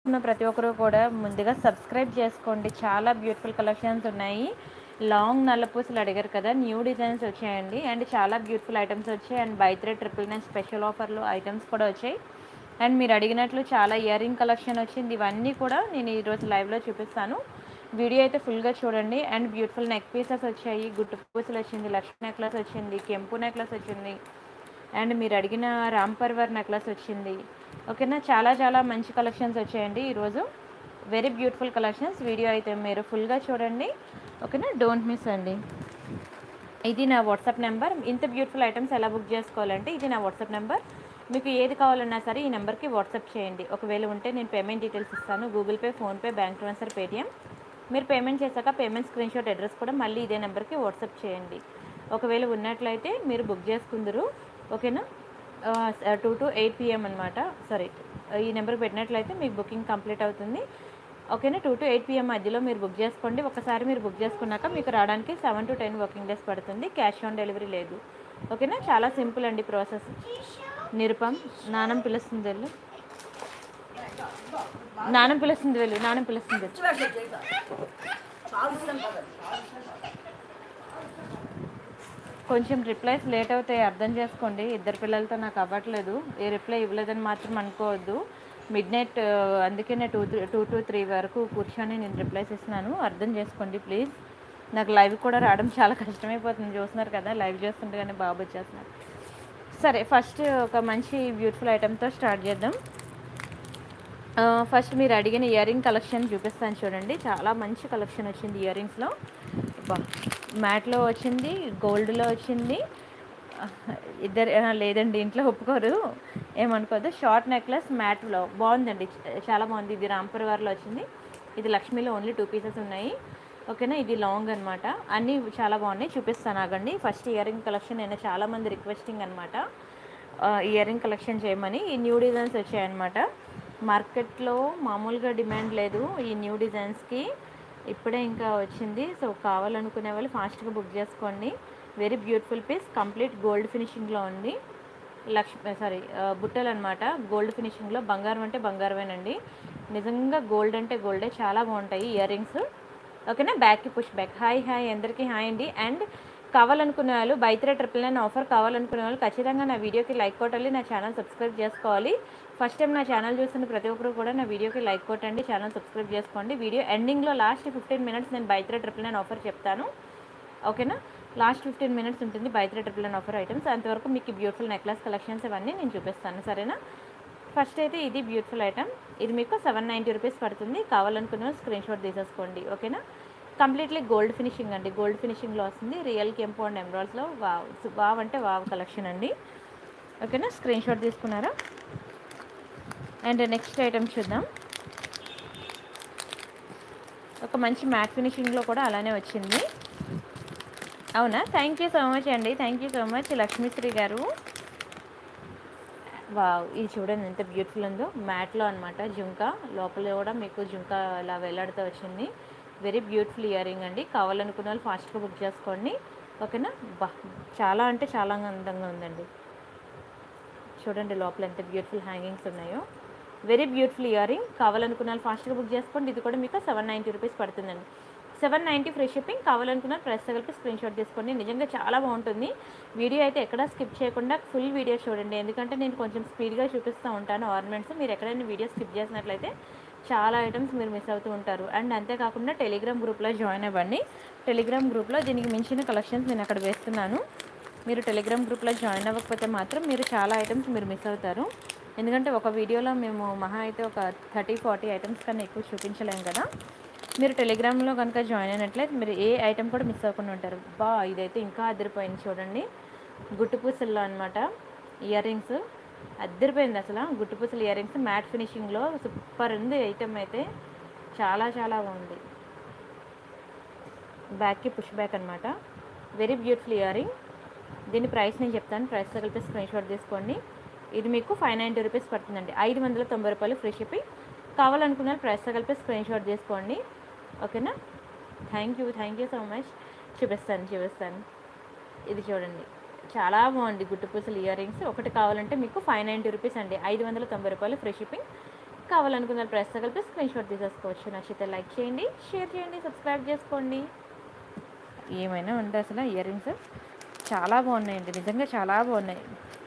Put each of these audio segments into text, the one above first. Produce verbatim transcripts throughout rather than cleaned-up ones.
ప్రతి ఒక్కరు కూడా ముందుగా సబ్స్క్రైబ్ చేసుకోండి. చాలా బ్యూటిఫుల్ కలెక్షన్స్ ఉన్నాయి. లాంగ్ నల్లపూసలు అడిగారు కదా, న్యూ డిజైన్స్ వచ్చాయండి. అండ్ చాలా బ్యూటిఫుల్ ఐటమ్స్ వచ్చాయి. And by three triple nine special ఆఫర్లు ఐటమ్స్ కూడా వచ్చాయి. అండ్ మీరు అడిగినట్లు చాలా ఇయర్ రింగ్ కలెక్షన్ వచ్చింది. ఇవన్నీ కూడా నేను ఈరోజు లైవ్లో చూపిస్తాను. వీడియో అయితే ఫుల్గా చూడండి. అండ్ బ్యూటిఫుల్ నెక్ పీసెస్ వచ్చాయి, గుట్టు పూసలు వచ్చింది, లక్ష్మీ నెక్లెస్ వచ్చింది, కెంపు నెక్లెస్ వచ్చింది, అండ్ మీరు అడిగిన రామ్ పర్వర్ నెక్లెస్ వచ్చింది. ఓకేనా, చాలా చాలా మంచి కలెక్షన్స్ వచ్చాయండి ఈరోజు. Very beautiful collections. వీడియో అయితే మీరు ఫుల్గా చూడండి. ఓకేనా, డోంట్ మిస్ అండి. ఇది నా వాట్సాప్ నెంబర్. ఇంత బ్యూటిఫుల్ ఐటమ్స్ ఎలా బుక్ చేసుకోవాలంటే ఇది నా వాట్సాప్ నెంబర్. మీకు ఏది కావాలన్నా సరే ఈ నెంబర్కి వాట్సాప్ చేయండి. ఒకవేళ ఉంటే నేను పేమెంట్ డీటెయిల్స్ ఇస్తాను. Google Pay, PhonePe, bank transfer, Paytm. మీరు పేమెంట్ చేశాక పేమెంట్ స్క్రీన్ షాట్ అడ్రస్ కూడా మళ్ళీ ఇదే నెంబర్కి వాట్సాప్ చేయండి. ఒకవేళ ఉన్నట్లయితే మీరు బుక్ చేసుకుందరు. ఓకేనా, టూ టు ఎయిట్ పిఎం అనమాట. సారీ, ఈ నెంబర్కి పెట్టినట్లయితే మీకు బుకింగ్ కంప్లీట్ అవుతుంది. ఓకేనా, టూ టు ఎయిట్ పిఎం మధ్యలో మీరు బుక్ చేసుకోండి. ఒకసారి మీరు బుక్ చేసుకున్నాక మీకు రావడానికి seven to ten working days పడుతుంది. క్యాష్ ఆన్ డెలివరీ లేదు. ఓకేనా, చాలా సింపుల్ అండి ప్రాసెస్. నిరుపం, నానం పిలుస్తుంది వెళ్ళు, నానం పిలుస్తుంది వెళ్ళు, నానం పిలుస్తుంది వెళ్ళు. కొంచెం రిప్లైస్ లేట్ అవుతాయి, అర్థం చేసుకోండి. ఇద్దరు పిల్లలతో నాకు అవ్వట్లేదు. ఏ రిప్లై ఇవ్వలేదని మాత్రం అనుకోవద్దు. మిడ్ నైట్, అందుకే నేను two three two to three వరకు కూర్చొని నేను రిప్లైస్ ఇస్తున్నాను. అర్థం చేసుకోండి ప్లీజ్. నాకు లైవ్ కూడా రావడం చాలా కష్టమైపోతుంది. చూస్తున్నారు కదా, లైవ్ చేస్తుంటే కానీ బాబు వచ్చేస్తున్నారు. సరే, ఫస్ట్ ఒక మంచి బ్యూటిఫుల్ ఐటెంతో స్టార్ట్ చేద్దాం. ఫస్ట్ మీరు అడిగిన ఇయర్ రింగ్ కలెక్షన్ చూపిస్తాను చూడండి. చాలా మంచి కలెక్షన్ వచ్చింది ఇయర్ రింగ్స్లో. మ్యాట్లో వచ్చింది, గోల్డ్లో వచ్చింది. ఇద్దరు లేదండి, ఇంట్లో ఒప్పుకోరు, ఏమనుకోదు. షార్ట్ నెక్లెస్ మ్యాట్లో బాగుందండి, చాలా బాగుంది. ఇది రాంపర్వార్లో వచ్చింది. ఇది లక్ష్మీలో ఓన్లీ టూ పీసెస్ ఉన్నాయి. ఓకేనా, ఇది లాంగ్ అనమాట. అన్నీ చాలా బాగున్నాయి, చూపిస్తాను ఆగండి. ఫస్ట్ ఇయర్ రింగ్ కలెక్షన్ అయినా చాలామంది రిక్వెస్టింగ్ అనమాట, ఇయర్ రింగ్ కలెక్షన్ చేయమని. ఈ న్యూ డిజైన్స్ వచ్చాయన్నమాట. మార్కెట్లో మామూలుగా డిమాండ్ లేదు ఈ న్యూ డిజైన్స్కి, ఇప్పుడే ఇంకా వచ్చింది. సో కావాలనుకునే వాళ్ళు ఫాస్ట్గా బుక్ చేసుకోండి. Very beautiful piece, complete gold ఫినిషింగ్లో ఉంది. లక్ష్మి సారీ బుట్టలు అనమాట, గోల్డ్ ఫినిషింగ్లో. బంగారం అంటే బంగారమేనండి, నిజంగా గోల్డ్ అంటే గోల్డే. చాలా బాగుంటాయి ఇయర్ రింగ్స్. ఓకేనా, బ్యాక్కి పుష్ బ్యాక్. హాయ్ హాయ్ అందరికీ హాయ్ అండి. అండ్ కావాలనుకునే వాళ్ళు buy three triple nine offer కావాలనుకునే వాళ్ళు ఖచ్చితంగా నా వీడియోకి లైక్ కొట్టాలి, నా ఛానల్ సబ్స్క్రైబ్ చేసుకోవాలి. ఫస్ట్ టైం నా ఛానల్ చూస్తున్న ప్రతి ఒక్కరు కూడా నా వీడియోకి లైక్ కొట్టండి, ఛానల్ సబ్స్క్రైబ్ చేసుకోండి. వీడియో ఎండింగ్లో లాస్ట్ ఫిఫ్టీన్ మినిట్స్ నేను by three triple nine offer చెప్తాను. ఓకేనా, లాస్ట్ ఫిఫ్టీన్ మినిట్స్ ఉంటుంది by three triple nine offer items. అంతవరకు మీకు బ్యూటిఫుల్ నెక్లెస్ కలెక్షన్స్ ఇవన్నీ నేను చూపిస్తాను, సరేనా. ఫస్ట్ అయితే ఇది బ్యూటిఫుల్ ఐటమ్. ఇది మీకు సెవెన్ నైంటీ రూపీస్ పడుతుంది. కావాలనుకున్న స్క్రీన్ షాట్ తీసేసుకోండి. ఓకేనా, కంప్లీట్లీ గోల్డ్ ఫినిషింగ్ అండి, గోల్డ్ ఫినిషింగ్లో వస్తుంది. రియల్ కెంపు అండ్ ఎమరాల్డ్స్లో. వావ్, వావ్ అంటే వావ్ కలెక్షన్ అండి. ఓకేనా, స్క్రీన్ షాట్ తీసుకున్నారా. అండ్ నెక్స్ట్ ఐటమ్ చూద్దాం. ఒక మంచి మ్యాట్ ఫినిషింగ్లో కూడా అలానే వచ్చింది. అవునా, థ్యాంక్ యూ సో మచ్ అండి, thank you so much Lakshmishri గారు. వావ్, ఇది చూడండి ఎంత బ్యూటిఫుల్ ఉందో. మ్యాట్లో అనమాట, జుంకా లోపల కూడా మీకు జుంకా ఇలా వేలాడుతూ వచ్చింది. వెరీ బ్యూటిఫుల్ ఇయర్ రింగ్ అండి. కావాలనుకున్న వాళ్ళు ఫాస్ట్గా బుక్ చేసుకోండి. ఓకేనా, బా చాలా అంటే చాలా అందంగా ఉందండి. చూడండి లోపల ఎంత బ్యూటిఫుల్ హ్యాంగింగ్స్ ఉన్నాయో. Very beautiful ear ring. కావాలనుకున్న వాళ్ళు ఫాస్ట్గా బుక్ చేసుకోండి. ఇది కూడా మీకు సెవెన్ నైంటీ రూపీస్ పడుతుందండి. Seven ninety free shipping. కావాలనుకున్న ప్రైస్ తగిలిపి స్క్రీన్ షాట్ తీసుకోండి. నిజంగా చాలా బాగుంటుంది. వీడియో అయితే ఎక్కడా స్కిప్ చేయకుండా ఫుల్ వీడియో చూడండి, ఎందుకంటే నేను కొంచెం స్పీడ్గా చూపిస్తూ ఉంటాను ఆర్నమెంట్స్. మీరు ఎక్కడైనా వీడియో స్కిప్ చేసినట్లయితే చాలా ఐటమ్స్ మీరు మిస్ అవుతూ ఉంటారు. అండ్ అంతేకాకుండా టెలిగ్రామ్ గ్రూప్లో జాయిన్ అవ్వండి. టెలిగ్రామ్ గ్రూప్లో దీనికి మించిన కలెక్షన్స్ నేను అక్కడ వేస్తున్నాను. మీరు టెలిగ్రామ్ గ్రూప్లో జాయిన్ అవ్వకపోతే మాత్రం మీరు చాలా ఐటమ్స్ మీరు మిస్ అవుతారు. ఎందుకంటే ఒక వీడియోలో మేము మహా అయితే ఒక థర్టీ ఫార్టీ ఐటమ్స్ కన్నా ఎక్కువ చూపించలేము కదా. మీరు టెలిగ్రామ్లో కనుక జాయిన్ అయినట్లయితే మీరు ఏ ఐటమ్ కూడా మిస్ అవ్వకుండా ఉంటారు. బా, ఇదైతే ఇంకా అదిరిపోయింది చూడండి. గుట్టుపూసల్లో అనమాట ఇయర్ రింగ్స్, అదిరిపోయింది అసలు. గుట్టుపూసలు ఇయర్ రింగ్స్ మ్యాట్ ఫినిషింగ్లో సూపర్ ఉంది ఐటమ్ అయితే, చాలా చాలా బాగుంది. బ్యాక్కి పుష్ బ్యాక్ అనమాట. Very beautiful ear ring. దీని ప్రైస్ నేను చెప్తాను, ప్రైస్ తగిలిపి స్క్రీన్ షాట్ తీసుకోండి. ఇది మీకు ఫైవ్ నైంటీ రూపీస్ పడుతుందండి, ఐదు వందల తొంభై రూపాయలు ఫ్రీ షిప్పింగ్. కావాలనుకున్న ప్రైస్ తగిలిపి స్క్రీన్ షాట్ తీసుకోండి. ఓకేనా, thank you thank you so much. చూపిస్తాను చూపిస్తాను ఇది చూడండి, చాలా బాగుంది. గుట్టుపూసలు ఇయర్ రింగ్స్ ఒకటి కావాలంటే మీకు ఫైవ్ నైంటీ రూపీస్ అండి, ఐదు వందల తొంభై రూపాయలు ఫ్రీ షిప్పింగ్. కావాలనుకున్న ప్రైస్తో కలిపి స్క్రీన్ షాట్ తీసేసుకోవచ్చు. నచ్చితే లైక్ చేయండి, షేర్ చేయండి, సబ్స్క్రైబ్ చేసుకోండి. ఏమైనా ఉంది అసలు ఇయర్ రింగ్స్ చాలా బాగున్నాయండి, నిజంగా చాలా బాగున్నాయి.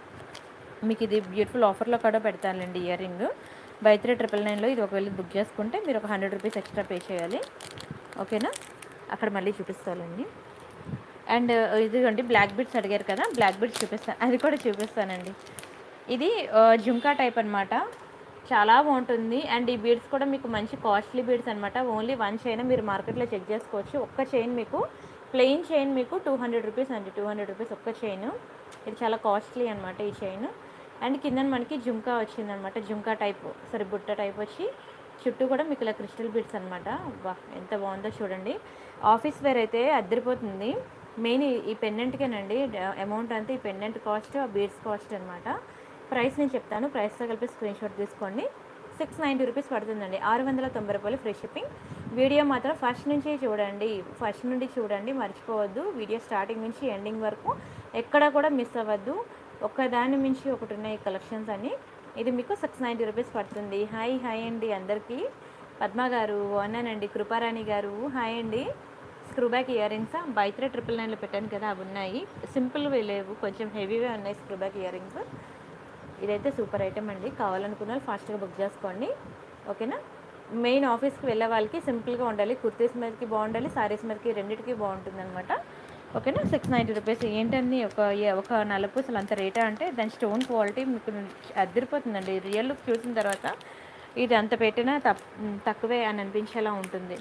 మీకు ఇది బ్యూటిఫుల్ ఆఫర్లో కూడా పెడతానులేండి ear ring. Buy three triple నైన్లో ఇది ఒకవేళ బుక్ చేసుకుంటే మీరు ఒక హండ్రెడ్ రూపీస్ ఎక్స్ట్రా పే చేయాలి. ఓకేనా, అక్కడ మళ్ళీ చూపిస్తానండి. అండ్ ఇదిగోండి బ్లాక్ బీడ్స్ అడిగారు కదా, బ్లాక్ బీడ్స్ చూపిస్తాను, అది కూడా చూపిస్తానండి. ఇది జుంకా టైప్ అనమాట, చాలా బాగుంటుంది. అండ్ ఈ బీడ్స్ కూడా మీకు మంచి కాస్ట్లీ బీడ్స్ అనమాట. ఓన్లీ వన్ చైన్ మీరు మార్కెట్లో చెక్ చేసుకోవచ్చు. ఒక్క చైన్ మీకు ప్లెయిన్ చైన్ మీకు టూ హండ్రెడ్ రూపీస్ అండి, టూ హండ్రెడ్ రూపీస్ ఒక్క చైన్. ఇది చాలా కాస్ట్లీ అనమాట ఈ చైన్. అండ్ కింద మనకి జుంకా వచ్చిందనమాట, జుంకా టైప్ సరే బుట్ట టైప్ వచ్చి చుట్టూ కూడా మీకు ఇలా క్రిస్టల్ బీడ్స్ అనమాట. వా ఎంత బాగుందో చూడండి. ఆఫీస్ వేర్ అయితే అద్దరిపోతుంది. మెయిన్ ఈ పెండెంట్కేనండి అమౌంట్ అంతా, ఈ పెండెంట్ కాస్ట్, ఆ బీడ్స్ కాస్ట్ అనమాట. ప్రైస్ నేను చెప్తాను, ప్రైస్తో కలిపి స్క్రీన్ షాట్ తీసుకోండి. సిక్స్ నైంటీ రూపీస్ పడుతుందండి, ఆరు వందల తొంభై రూపాయలు ఫ్రీ షిప్పింగ్. వీడియో మాత్రం ఫస్ట్ నుంచి చూడండి, ఫస్ట్ నుండి చూడండి, మర్చిపోవద్దు. వీడియో స్టార్టింగ్ నుంచి ఎండింగ్ వరకు ఎక్కడా కూడా మిస్ అవ్వద్దు. ఒక్కదాని మించి ఒకటి ఉన్నాయి కలెక్షన్స్ అని. ఇది మీకు సిక్స్ నైంటీ రూపీస్ పడుతుంది. హాయ్ హాయ్ అండి అందరికీ. పద్మ గారు అన్నానండి, కృపారాణి గారు హాయ్ అండి. Screw back year rings buy three triple నైన్లో పెట్టాను కదా, అవి ఉన్నాయి. సింపుల్వి లేవు, కొంచెం హెవీవే ఉన్నాయి స్క్రూ బ్యాక్ ఇయర్ రింగ్స్. ఇదైతే సూపర్ ఐటమ్ అండి, కావాలనుకున్న వాళ్ళు ఫాస్ట్గా బుక్ చేసుకోండి. ఓకేనా, మెయిన్ ఆఫీస్కి వెళ్ళే వాళ్ళకి సింపుల్గా ఉండాలి, కుర్తీస్ మీదకి బాగుండాలి, సారీస్ మీదకి రెండింటికి బాగుంటుంది అనమాట. ఓకేనా, సిక్స్ నైంటీ రూపీస్. ఏంటండి ఒక ఒక నలుపూసలు అంత రేటా అంటే దాని స్టోన్ క్వాలిటీ మీకు అద్దరిపోతుందండి. రియల్ లుక్ చూసిన తర్వాత ఇది అంత పెట్టినా తప్ తక్కువే అని అనిపించేలా ఉంటుంది.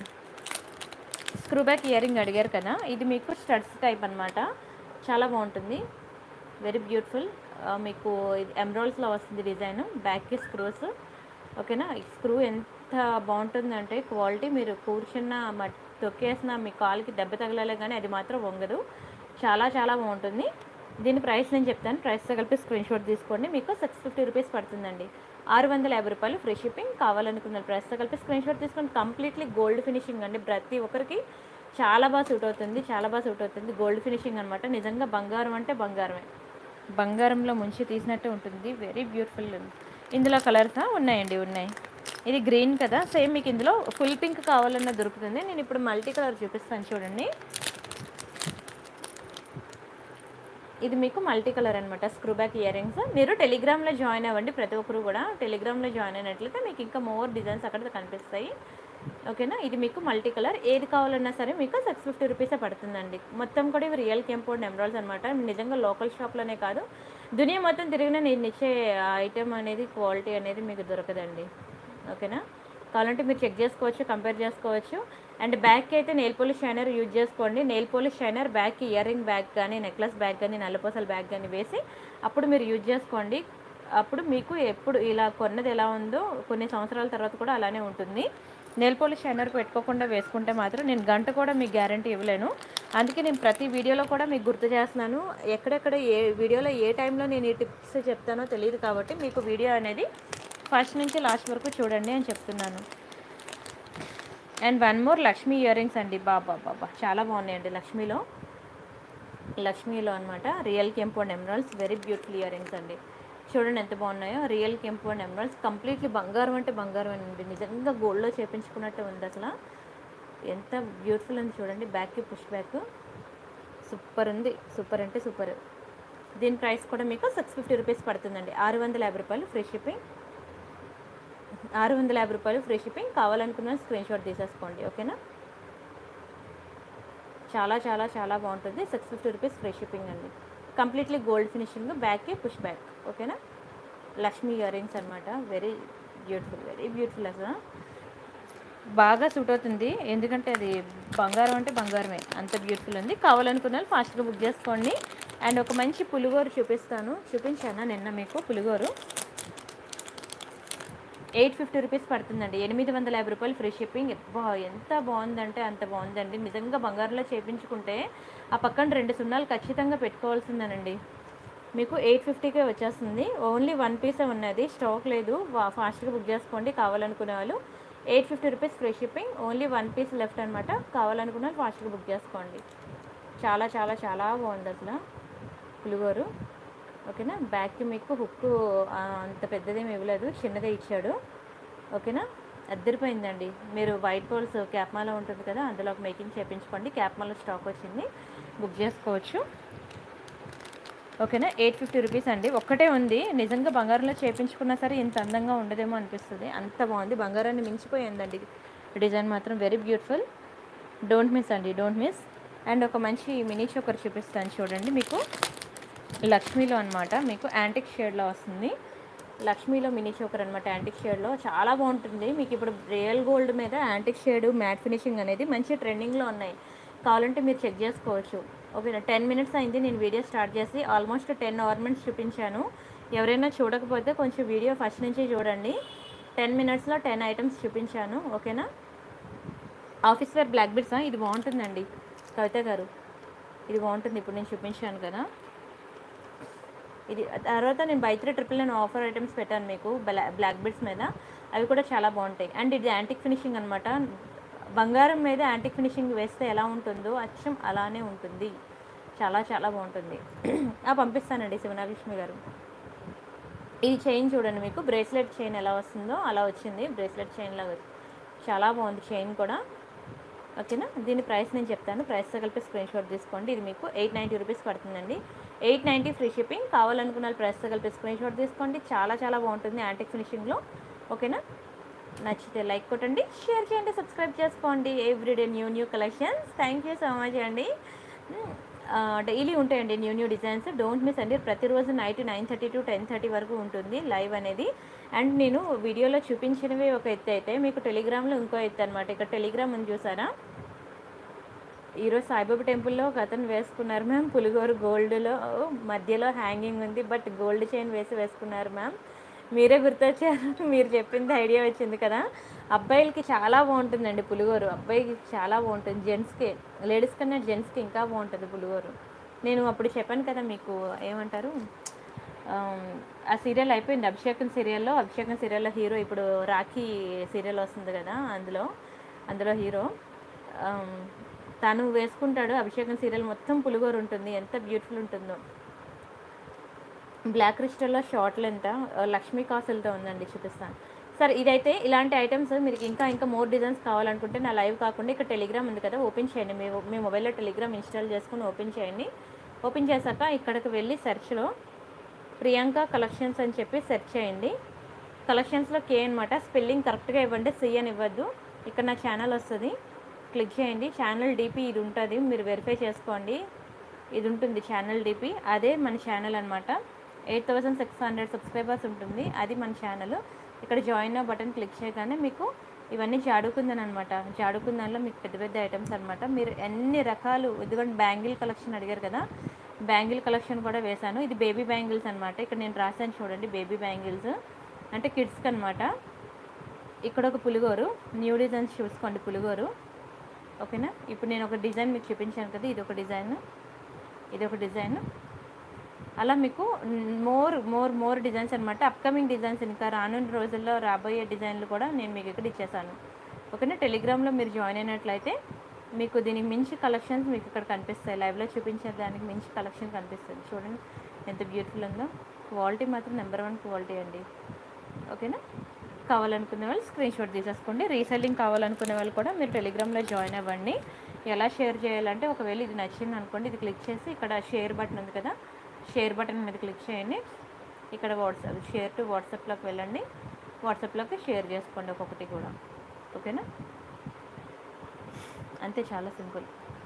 స్క్రూ బ్యాక్ ఇయర్ రింగ్ అడిగారు కదా, ఇది మీకు స్టడ్స్ టైప్ అనమాట, చాలా బాగుంటుంది, వెరీ బ్యూటిఫుల్. మీకు ఇది ఎమ్రాల్స్లో వస్తుంది డిజైన్, బ్యాక్కి స్క్రూస్. ఓకేనా, స్క్రూ ఎంత బాగుంటుందంటే క్వాలిటీ, మీరు కూర్చున్న తొక్కేసిన మీ కాలుకి దెబ్బ తగలాలే కానీ అది మాత్రం వంగదు, చాలా చాలా బాగుంటుంది. దీని ప్రైస్ నేను చెప్తాను, ప్రైస్తో కలిపి స్క్రీన్ షాట్ తీసుకోండి. మీకు సిక్స్ ఫిఫ్టీ రూపీస్ పడుతుందండి, ఆరు వందల యాభై రూపాయలు ఫ్రీ షిప్పింగ్. కావాలనుకున్న ప్రైస్తో కలిపి స్క్రీన్ షాట్ తీసుకోండి. కంప్లీట్లీ గోల్డ్ ఫినిషింగ్ అండి, ప్రతి ఒక్కరికి చాలా బాగా సూట్ అవుతుంది, చాలా బాగా సూట్ అవుతుంది. గోల్డ్ ఫినిషింగ్ అనమాట, నిజంగా బంగారం అంటే బంగారమే, బంగారంలో ముంచి తీసినట్టే ఉంటుంది, వెరీ బ్యూటిఫుల్. ఇందులో కలర్సా ఉన్నాయండి, ఉన్నాయి. ఇది గ్రీన్ కదా, సేమ్ మీకు ఇందులో ఫుల్ పింక్ కావాలన్నా దొరుకుతుంది. నేను ఇప్పుడు మల్టీ కలర్ చూపిస్తాను చూడండి. ఇది మీకు మల్టీ కలర్ అనమాట స్క్రూ బ్యాక్ ఇయర్ రింగ్స్. మీరు టెలిగ్రామ్లో జాయిన్ అవ్వండి, ప్రతి ఒక్కరు కూడా టెలిగ్రామ్లో జాయిన్ అయినట్లయితే మీకు ఇంకా మోర్ డిజైన్స్ అక్కడ కనిపిస్తాయి. ఓకేనా, ఇది మీకు మల్టీ కలర్, ఏది కావాలన్నా సరే మీకు సిక్స్ ఫిఫ్టీ రూపీసే పడుతుందండి. మొత్తం కూడా ఇవి రియల్ కెంపోర్డ్ ఎమరాల్డ్స్ అనమాట, నిజంగా లోకల్ షాప్లోనే కాదు దునియా మొత్తం తిరిగినా నేను ఇచ్చే ఐటెం అనేది క్వాలిటీ అనేది మీకు దొరకదండి. ఓకేనా, కావాలంటే మీరు చెక్ చేసుకోవచ్చు, కంపేర్ చేసుకోవచ్చు. అండ్ బ్యాగ్కి అయితే నెయిల్ పాలిష్ షైనర్ యూజ్ చేసుకోండి. నెయిల్ పాలిష్ షైనర్ బ్యాగ్కి ఇయర్ రింగ్ బ్యాగ్ కానీ, నెక్లెస్ బ్యాగ్ కానీ, నల్లపూసల బ్యాగ్ కానీ వేసి అప్పుడు మీరు యూజ్ చేసుకోండి. అప్పుడు మీకు ఎప్పుడు ఇలా కొన్నది ఎలా ఉందో కొన్ని సంవత్సరాల తర్వాత కూడా అలానే ఉంటుంది. నెయిల్ పాలిష్ షైనర్ పెట్టుకోకుండా వేసుకుంటే మాత్రం నేను గంట కూడా మీకు గ్యారంటీ ఇవ్వలేను. అందుకే నేను ప్రతి వీడియోలో కూడా మీకు గుర్తు చేస్తున్నాను. ఎక్కడెక్కడ ఏ వీడియోలో ఏ టైంలో నేను ఈ టిప్స్ చెప్తానో తెలియదు కాబట్టి మీకు వీడియో అనేది ఫస్ట్ నుంచి లాస్ట్ వరకు చూడండి అని చెప్తున్నాను. And one more Lakshmi ear rings అండి, బాబా బాబా చాలా బాగున్నాయండి. లక్ష్మీలో లక్ష్మీలో అనమాట, రియల్ కెంపోర్డ్ emeralds, very beautiful year rings అండి. చూడండి ఎంత బాగున్నాయో, రియల్ కెంపోర్డ్ ఎమరాల్డ్స్, కంప్లీట్లీ బంగారం అంటే బంగారం అండి, నిజంగా గోల్డ్లో చేపించుకున్నట్టు ఉంది. అసలు ఎంత బ్యూటిఫుల్ ఉంది చూడండి. బ్యాక్కి పుష్ బ్యాక్ సూపర్ ఉంది, సూపర్ అంటే సూపర్. దీని ప్రైస్ కూడా మీకు సిక్స్ ఫిఫ్టీ రూపీస్ పడుతుందండి, ఆరు వందల యాభై రూపాయలు ఫ్రీ షిప్పింగ్. ఆరు వందల యాభై రూపాయలు ఫ్రీ షిప్పింగ్. కావాలనుకున్న స్క్రీన్ షాట్ తీసేసుకోండి. ఓకేనా, చాలా చాలా చాలా బాగుంటుంది. Six fifty rupees free shipping అండి, కంప్లీట్లీ గోల్డ్ ఫినిషింగ్, బ్యాక్కి పుష్ బ్యాక్. ఓకేనా, లక్ష్మీ ఇయర్ రింగ్స్ అనమాట, వెరీ బ్యూటిఫుల్, వెరీ బ్యూటిఫుల్. అసలు బాగా సూట్ అవుతుంది, ఎందుకంటే అది బంగారం అంటే బంగారమే, అంత బ్యూటిఫుల్ ఉంది. కావాలనుకున్న వాళ్ళు ఫాస్ట్గా బుక్ చేసుకోండి. అండ్ ఒక మంచి పులిగోరు చూపిస్తాను, చూపించాను నిన్న మీకు పులిగోరు. ఎయిట్ ఫిఫ్టీ రూపీస్ పడుతుందండి, ఎనిమిది వందల యాభై రూపాయలు ఫ్రీ షిప్పింగ్. బా ఎంత బాగుందంటే అంత బాగుందండి, నిజంగా బంగారంలో చేయించుకుంటే ఆ పక్కన రెండు సున్నాలు ఖచ్చితంగా పెట్టుకోవాల్సిందేనండి. మీకు ఎయిట్ ఫిఫ్టీకే వచ్చేస్తుంది, ఓన్లీ వన్ పీసే ఉన్నది, స్టాక్ లేదు, ఫాస్ట్గా బుక్ చేసుకోండి. కావాలనుకునే వాళ్ళు eight fifty rupees free shipping, only one piece left అనమాట. కావాలనుకున్న వాళ్ళు ఫాస్ట్గా బుక్ చేసుకోండి. చాలా చాలా చాలా బాగుంది అసలు పులిగోరు. ఓకేనా, బ్యాక్కి మీకు హుక్ అంత పెద్దదేమి ఇవ్వలేదు, చిన్నదే ఇచ్చాడు. ఓకేనా. అద్దరిపోయిందండి. మీరు వైట్ పోల్స్ క్యాప్మాలో ఉంటుంది కదా, అందులో ఒక మేకింగ్ చేయించుకోండి. క్యాప్మాలో స్టాక్ వచ్చింది, బుక్ చేసుకోవచ్చు. ఓకేనా. ఎయిట్ ఫిఫ్టీ రూపీస్ అండి. ఒక్కటే ఉంది. నిజంగా బంగారంలో చేయించుకున్నా సరే ఇంత అందంగా ఉండదేమో అనిపిస్తుంది, అంత బాగుంది. బంగారాన్ని మించిపోయిందండి డిజైన్ మాత్రం. Very beautiful. డోంట్ మిస్ అండి, డోంట్ మిస్. అండ్ ఒక మంచి మినీ చోకర్ చూపిస్తాను చూడండి. మీకు లక్ష్మీలో అనమాట, మీకు యాంటిక్ షేడ్లో వస్తుంది. లక్ష్మీలో మినీ చోకర్ అనమాట, యాంటిక్ షేడ్లో చాలా బాగుంటుంది. మీకు ఇప్పుడు రియల్ గోల్డ్ మీద యాంటిక్ షేడ్ మ్యాట్ ఫినిషింగ్ అనేది మంచి ట్రెండింగ్లో ఉన్నాయి. కావాలంటే మీరు చెక్ చేసుకోవచ్చు. ఓకేనా. టెన్ మినిట్స్ అయింది నేను వీడియో స్టార్ట్ చేసి. ఆల్మోస్ట్ టెన్ ఆర్నమెంట్స్ చూపించాను. ఎవరైనా చూడకపోతే కొంచెం వీడియో ఫస్ట్ నుంచి చూడండి. టెన్ మినిట్స్లో టెన్ ఐటమ్స్ చూపించాను. ఓకేనా. ఆఫీస్ వేర్ బ్లాక్ బిడ్స్, ఇది బాగుంటుందండి కవిత గారు, ఇది బాగుంటుంది. ఇప్పుడు నేను చూపించాను కదా ఇది. తర్వాత నేను బై త్రీ ట్రిపుల్ నేను ఆఫర్ ఐటమ్స్ పెట్టాను మీకు బ్లా బ్లాక్ బిడ్స్ మీద, అవి కూడా చాలా బాగుంటాయి. అండ్ ఇది యాంటిక్ ఫినిషింగ్ అనమాట. బంగారం మీద యాంటిక్ ఫినిషింగ్ వేస్తే ఎలా ఉంటుందో అచ్చం అలానే ఉంటుంది. చాలా చాలా బాగుంటుంది. పంపిస్తానండి శివనాగలక్ష్మి గారు. ఇది చైన్ చూడండి, మీకు బ్రేస్లెట్ చైన్ ఎలా వస్తుందో అలా వచ్చింది. బ్రేస్లెట్ చైన్ లాగా చాలా బాగుంది చైన్ కూడా. ఓకేనా. దీని ప్రైస్ నేను చెప్తాను, ప్రైస్తో కలిపి స్క్రీన్ షాట్ తీసుకోండి. ఇది మీకు ఎయిట్ నైంటీ రూపీస్ పడుతుందండి. Eight ninety free shipping. కావాలనుకున్న ప్రైస్తో కలిపి స్క్రీన్ షాట్ తీసుకోండి. చాలా చాలా బాగుంటుంది యాంటిక్ ఫినిషింగ్లో. ఓకేనా. నచ్చితే లైక్ కొట్టండి, షేర్ చేయండి, సబ్స్క్రైబ్ చేసుకోండి. Everyday new new collections. Thank you so much అండి. డైలీ ఉంటాయండి new new designs. Don't miss అండి. ప్రతిరోజు night nine thirty to ten thirty వరకు ఉంటుంది లైవ్ అనేది. అండ్ నేను వీడియోలో చూపించినవి ఒక ఎత్తు అయితే మీకు టెలిగ్రామ్లో ఇంకో ఎత్తు అనమాట. ఇక్కడ టెలిగ్రామ్ ఉంది చూసారా. ఈరోజు సాయిబాబా టెంపుల్లో ఒక అతను వేసుకున్నారు మ్యామ్ పులిగోరు గోల్డ్లో, మధ్యలో హ్యాంగింగ్ ఉంది, బట్ గోల్డ్ చైన్ వేసి వేసుకున్నారు మ్యామ్. మీరే గుర్తొచ్చారు, మీరు చెప్పింది ఐడియా వచ్చింది కదా. అబ్బాయిలకి చాలా బాగుంటుందండి పులిగోరు, అబ్బాయికి చాలా బాగుంటుంది. జెంట్స్కి, లేడీస్ కన్నా జెంట్స్కి ఇంకా బాగుంటుంది పులిగోరు. నేను అప్పుడు చెప్పాను కదా మీకు, ఏమంటారు, ఆ సీరియల్ అయిపోయింది అభిషేకం సీరియల్లో. అభిషేకం సీరియల్లో హీరో ఇప్పుడు రాఖీ సీరియల్ వస్తుంది కదా, అందులో అందులో హీరో తను వేసుకుంటాడు. అభిషేకం సీరియల్ మొత్తం పులిగోరు ఉంటుంది, ఎంత బ్యూటిఫుల్ ఉంటుందో. బ్లాక్ క్రిస్టల్లో షార్ట్ లెంత్ లక్ష్మీ కాసులతో ఉందండి, చూపిస్తాను సార్. ఇదైతే ఇలాంటి ఐటమ్స్ మీరు ఇంకా ఇంకా మోర్ డిజైన్స్ కావాలనుకుంటే నా లైవ్ కాకుండా ఇక్కడ టెలిగ్రామ్ ఉంది కదా, ఓపెన్ చేయండి. మీ మీ మొబైల్లో టెలిగ్రామ్ ఇన్స్టాల్ చేసుకుని ఓపెన్ చేయండి. ఓపెన్ చేశాక ఇక్కడికి వెళ్ళి సెర్చ్లో ప్రియాంక కలెక్షన్స్ అని చెప్పి సెర్చ్ చేయండి. కలెక్షన్స్లో కే అనమాట, స్పెల్లింగ్ కరెక్ట్గా ఇవ్వండి, సి అని ఇవ్వద్దు. ఇక్కడ నా ఛానల్ వస్తుంది, క్లిక్ చేయండి. ఛానల్ డీపీ ఇది ఉంటుంది, మీరు వెరిఫై చేసుకోండి. ఇది ఉంటుంది ఛానల్ డీపీ, అదే మన ఛానల్ అనమాట. Eight thousand six hundred subscribers ఉంటుంది, అది మన ఛానల్. ఇక్కడ జాయిన్ బటన్ క్లిక్ చేయగానే మీకు ఇవన్నీ జాడుకుందని అనమాట. జాడుకుందానిలో మీకు పెద్ద పెద్ద ఐటమ్స్ అనమాట. మీరు ఎన్ని రకాలు, ఎందుకంటే బ్యాంగిల్ కలెక్షన్ అడిగారు కదా, బ్యాంగిల్ కలెక్షన్ కూడా వేశాను. ఇది బేబీ బ్యాంగిల్స్ అనమాట. ఇక్కడ నేను రాశాను చూడండి, బేబీ బ్యాంగిల్స్ అంటే కిడ్స్కి అనమాట. ఇక్కడ ఒక పులిగోరు, న్యూ డిజైన్స్ చూసుకోండి పులిగోరు. ఓకేనా. ఇప్పుడు నేను ఒక డిజైన్ మీకు చూపించాను కదా, ఇది ఒక డిజైన్, ఇది ఒక డిజైన్, అలా మీకు మోర్ మోర్ మోర్ డిజైన్స్ అనమాట. అప్కమింగ్ డిజైన్స్, ఇంకా రానున్న రోజుల్లో రాబోయే డిజైన్లు కూడా నేను మీకు ఇక్కడ ఇచ్చేసాను. ఓకేనా. టెలిగ్రామ్లో మీరు జాయిన్ అయినట్లయితే మీకు దీనికి మించి కలెక్షన్స్ మీకు ఇక్కడ కనిపిస్తాయి. లైవ్లో చూపించే దానికి మించి కలెక్షన్ కనిపిస్తుంది. చూడండి ఎంత బ్యూటిఫుల్ ఉందో. క్వాలిటీ మాత్రం నెంబర్ వన్ క్వాలిటీ అండి. ఓకేనా. కావాలనుకునే వాళ్ళు స్క్రీన్ షాట్ తీసేసుకోండి. రీసెల్లింగ్ కావాలనుకునే వాళ్ళు కూడా మీరు టెలిగ్రామ్లో జాయిన్ అవ్వండి. ఎలా షేర్ చేయాలంటే, ఒకవేళ ఇది నచ్చింది అనుకోండి, ఇది క్లిక్ చేసి ఇక్కడ షేర్ బటన్ ఉంది కదా, షేర్ బటన్ మీద క్లిక్ చేయండి. ఇక్కడ వాట్సాప్ షేర్ టు వాట్సాప్లోకి వెళ్ళండి, వాట్సాప్లోకి షేర్ చేసుకోండి ఒక్కొక్కటి కూడా. ఓకేనా. అంతే, చాలా సింపుల్.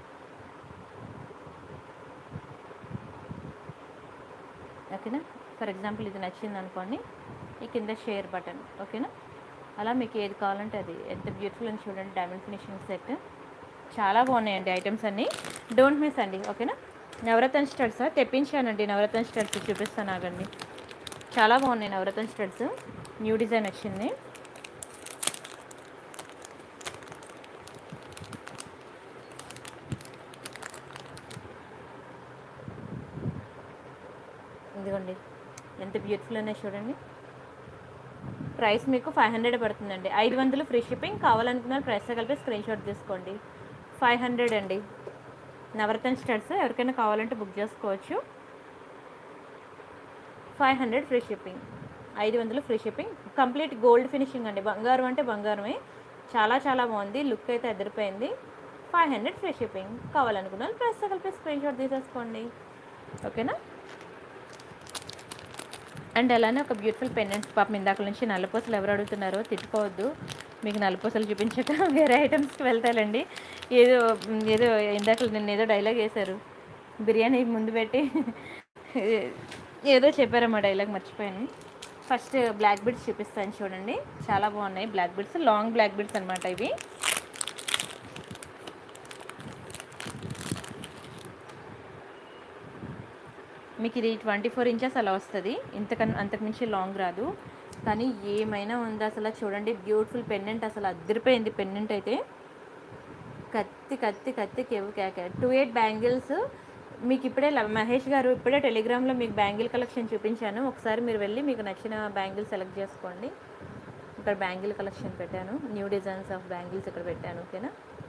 ఓకేనా. ఫర్ ఎగ్జాంపుల్ ఇది నచ్చింది అనుకోండి, ఈ కింద షేర్ బటన్. ఓకేనా. అలా మీకు ఏది కావాలంటే అది. ఎంత బ్యూటిఫుల్ అని చూడండి, డైమండ్ ఫినిషింగ్ సెట్ చాలా బాగున్నాయండి ఐటమ్స్ అన్నీ. డోంట్ మిస్ అండి. ఓకేనా. నవరత్న స్టడ్స్ తెప్పించానండి, నవరత్న స్టడ్స్ చూపిస్తాను ఆగండి. చాలా బాగున్నాయి నవరత్న స్టడ్స్, న్యూ డిజైన్ వచ్చింది. ఇదిగోండి ఎంత బ్యూటిఫుల్ ఉన్నాయి చూడండి. ప్రైస్ మీకు ఫైవ్ హండ్రెడ్ పడుతుందండి, ఐదు వందలు ఫ్రీ షిప్పింగ్. కావాలనుకున్న ప్రైస్తో కలిపి స్క్రీన్ షాట్ తీసుకోండి. ఫైవ్ హండ్రెడ్ అండి నవరత్న స్టడ్స్. ఎవరికైనా కావాలంటే బుక్ చేసుకోవచ్చు. Five hundred free shipping. ఐదు వందలు free shipping. Complete gold finishing అండి, బంగారం అంటే బంగారమే. చాలా చాలా బాగుంది, లుక్ అయితే అదిరిపోయింది. Five hundred free shipping. కావాలనుకున్నాను ప్రైస్ కలిపి స్క్రీన్ షాట్ తీసేసుకోండి, ఓకేనా. అండ్ అలానే ఒక బ్యూటిఫుల్ పెండెంట్స్, పాపం ఇందాక నుంచి నల్లపూసలు ఎవరు అడుగుతున్నారో తిట్టుకోవద్దు, మీకు నల్లపూసలు చూపించక వేరే ఐటమ్స్కి వెళ్తాయండి. ఏదో ఏదో ఇందాక నిన్న ఏదో డైలాగ్ వేశారు, బిర్యానీ ముందు పెట్టి ఏదో చెప్పారమ్మా డైలాగ్, మర్చిపోయాను. ఫస్ట్ బ్లాక్ బిడ్స్ చూపిస్తాను చూడండి, చాలా బాగున్నాయి black beads, long black beads అనమాట ఇవి. మీకు ఇది ట్వంటీ ఫోర్ ఇంచెస్ అలా వస్తుంది, ఇంతకన్నా అంతకుమించి లాంగ్ రాదు. కానీ ఏమైనా ఉందా అసలు చూడండి, బ్యూటిఫుల్ పెండెంట్, అసలు అద్దరిపోయింది పెండెంట్ అయితే. కత్తి కత్తి కత్తి కేవ్ క్యాక టూ ఎయిట్ బ్యాంగిల్స్. మీకు ఇప్పుడే మహేష్ గారు ఇప్పుడే టెలిగ్రామ్లో మీకు బ్యాంగిల్ కలెక్షన్ చూపించాను, ఒకసారి మీరు వెళ్ళి మీకు నచ్చిన బ్యాంగిల్ సెలెక్ట్ చేసుకోండి. ఇక్కడ బ్యాంగిల్ కలెక్షన్ పెట్టాను, న్యూ డిజైన్స్ ఆఫ్ బ్యాంగిల్స్ ఇక్కడ పెట్టాను, ఓకేనా.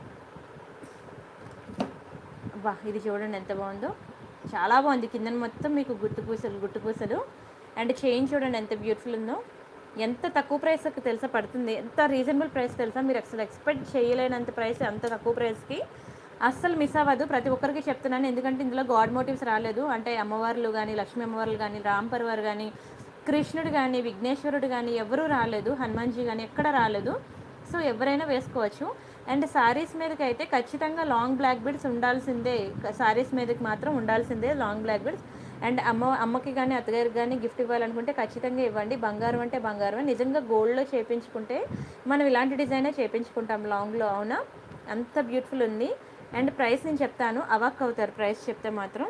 వా ఇది చూడండి ఎంత బాగుందో, చాలా బాగుంది. కింద మొత్తం మీకు గుట్టు పూసలు గుట్టు పూసలు అండ్ చైన్ చూడండి ఎంత బ్యూటిఫుల్ ఉందో. ఎంత తక్కువ ప్రైస్కి తెలుసా పడుతుంది, ఎంత రీజనబుల్ ప్రైస్ తెలుసా, మీరు అసలు ఎక్స్పెక్ట్ చేయలేనంత ప్రైస్, అంత తక్కువ ప్రైస్కి అస్సలు మిస్ అవ్వదు. ప్రతి ఒక్కరికి చెప్తున్నాను, ఎందుకంటే ఇందులో గాడ్ మోటివ్స్ రాలేదు, అంటే అమ్మవార్లు కానీ లక్ష్మీ అమ్మవార్లు కానీ రామ్ పర్వార్ కానీ కృష్ణుడు కానీ విఘ్నేశ్వరుడు కానీ ఎవరూ రాలేదు, హనుమాన్జీ కానీ ఎక్కడ రాలేదు. సో ఎవరైనా వేసుకోవచ్చు. అండ్ శారీస్ మీదకి అయితే ఖచ్చితంగా లాంగ్ బ్లాక్ బిడ్స్ ఉండాల్సిందే, శారీస్ మీదకి మాత్రం ఉండాల్సిందే లాంగ్ బ్లాక్ బిడ్స్. అండ్ అమ్మ అమ్మకి కానీ అత్తగారికి కానీ గిఫ్ట్ ఇవ్వాలనుకుంటే ఖచ్చితంగా ఇవ్వండి. బంగారం అంటే బంగారమే, నిజంగా గోల్డ్లో చేయించుకుంటే మనం ఇలాంటి డిజైనే చేయించుకుంటాం లాంగ్లో, అవునా. అంత బ్యూటిఫుల్ ఉంది. అండ్ ప్రైస్ నేను చెప్తాను, అవాక్ అవుతారు ప్రైస్ చెప్తే మాత్రం.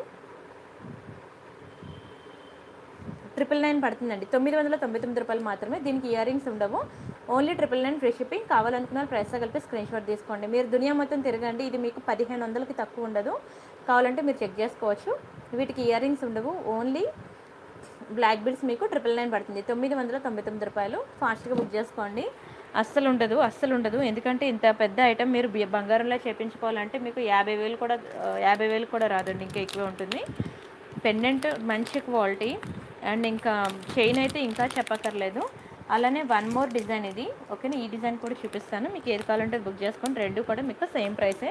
ట్రిపుల్ నైన్ పడుతుందండి, తొమ్మిది వందల తొంభై తొమ్మిది రూపాయలు మాత్రమే. దీనికి ఇయర్ రింగ్స్ ఉండవు, only triple nine free shipping. కావాలనుకున్న ప్రైస్ కలిపి స్క్రీన్ షాట్ తీసుకోండి. మీరు దునియా మొత్తం తిరగండి, ఇది మీకు పదిహేను వందలకి తక్కువ ఉండదు, కావాలంటే మీరు చెక్ చేసుకోవచ్చు. వీటికి ఇయర్ రింగ్స్ ఉండవు, ఓన్లీ బ్లాక్ బిడ్స్ మీకు ట్రిపుల్ నైన్ పడుతుంది, తొమ్మిది వందల తొంభై తొమ్మిది రూపాయలు. ఫాస్ట్గా బుక్ చేసుకోండి, అస్సలు ఉండదు అస్సలు ఉండదు. ఎందుకంటే ఇంత పెద్ద ఐటమ్ మీరు బంగారంలో చేయించుకోవాలంటే మీకు యాభై వేలు కూడా యాభై వేలు కూడా రాదండి, ఇంకా ఎక్కువే ఉంటుంది. పెండెంట్ మంచి క్వాలిటీ అండ్ ఇంకా చైన్ అయితే ఇంకా చెప్పక్కర్లేదు. అలానే వన్ మోర్ డిజైన్ ఇది, ఓకేనా. ఈ డిజైన్ కూడా చూపిస్తాను, మీకు ఏది కావాలంటే బుక్ చేసుకోండి, రెండు కూడా మీకు సేమ్ ప్రైసే.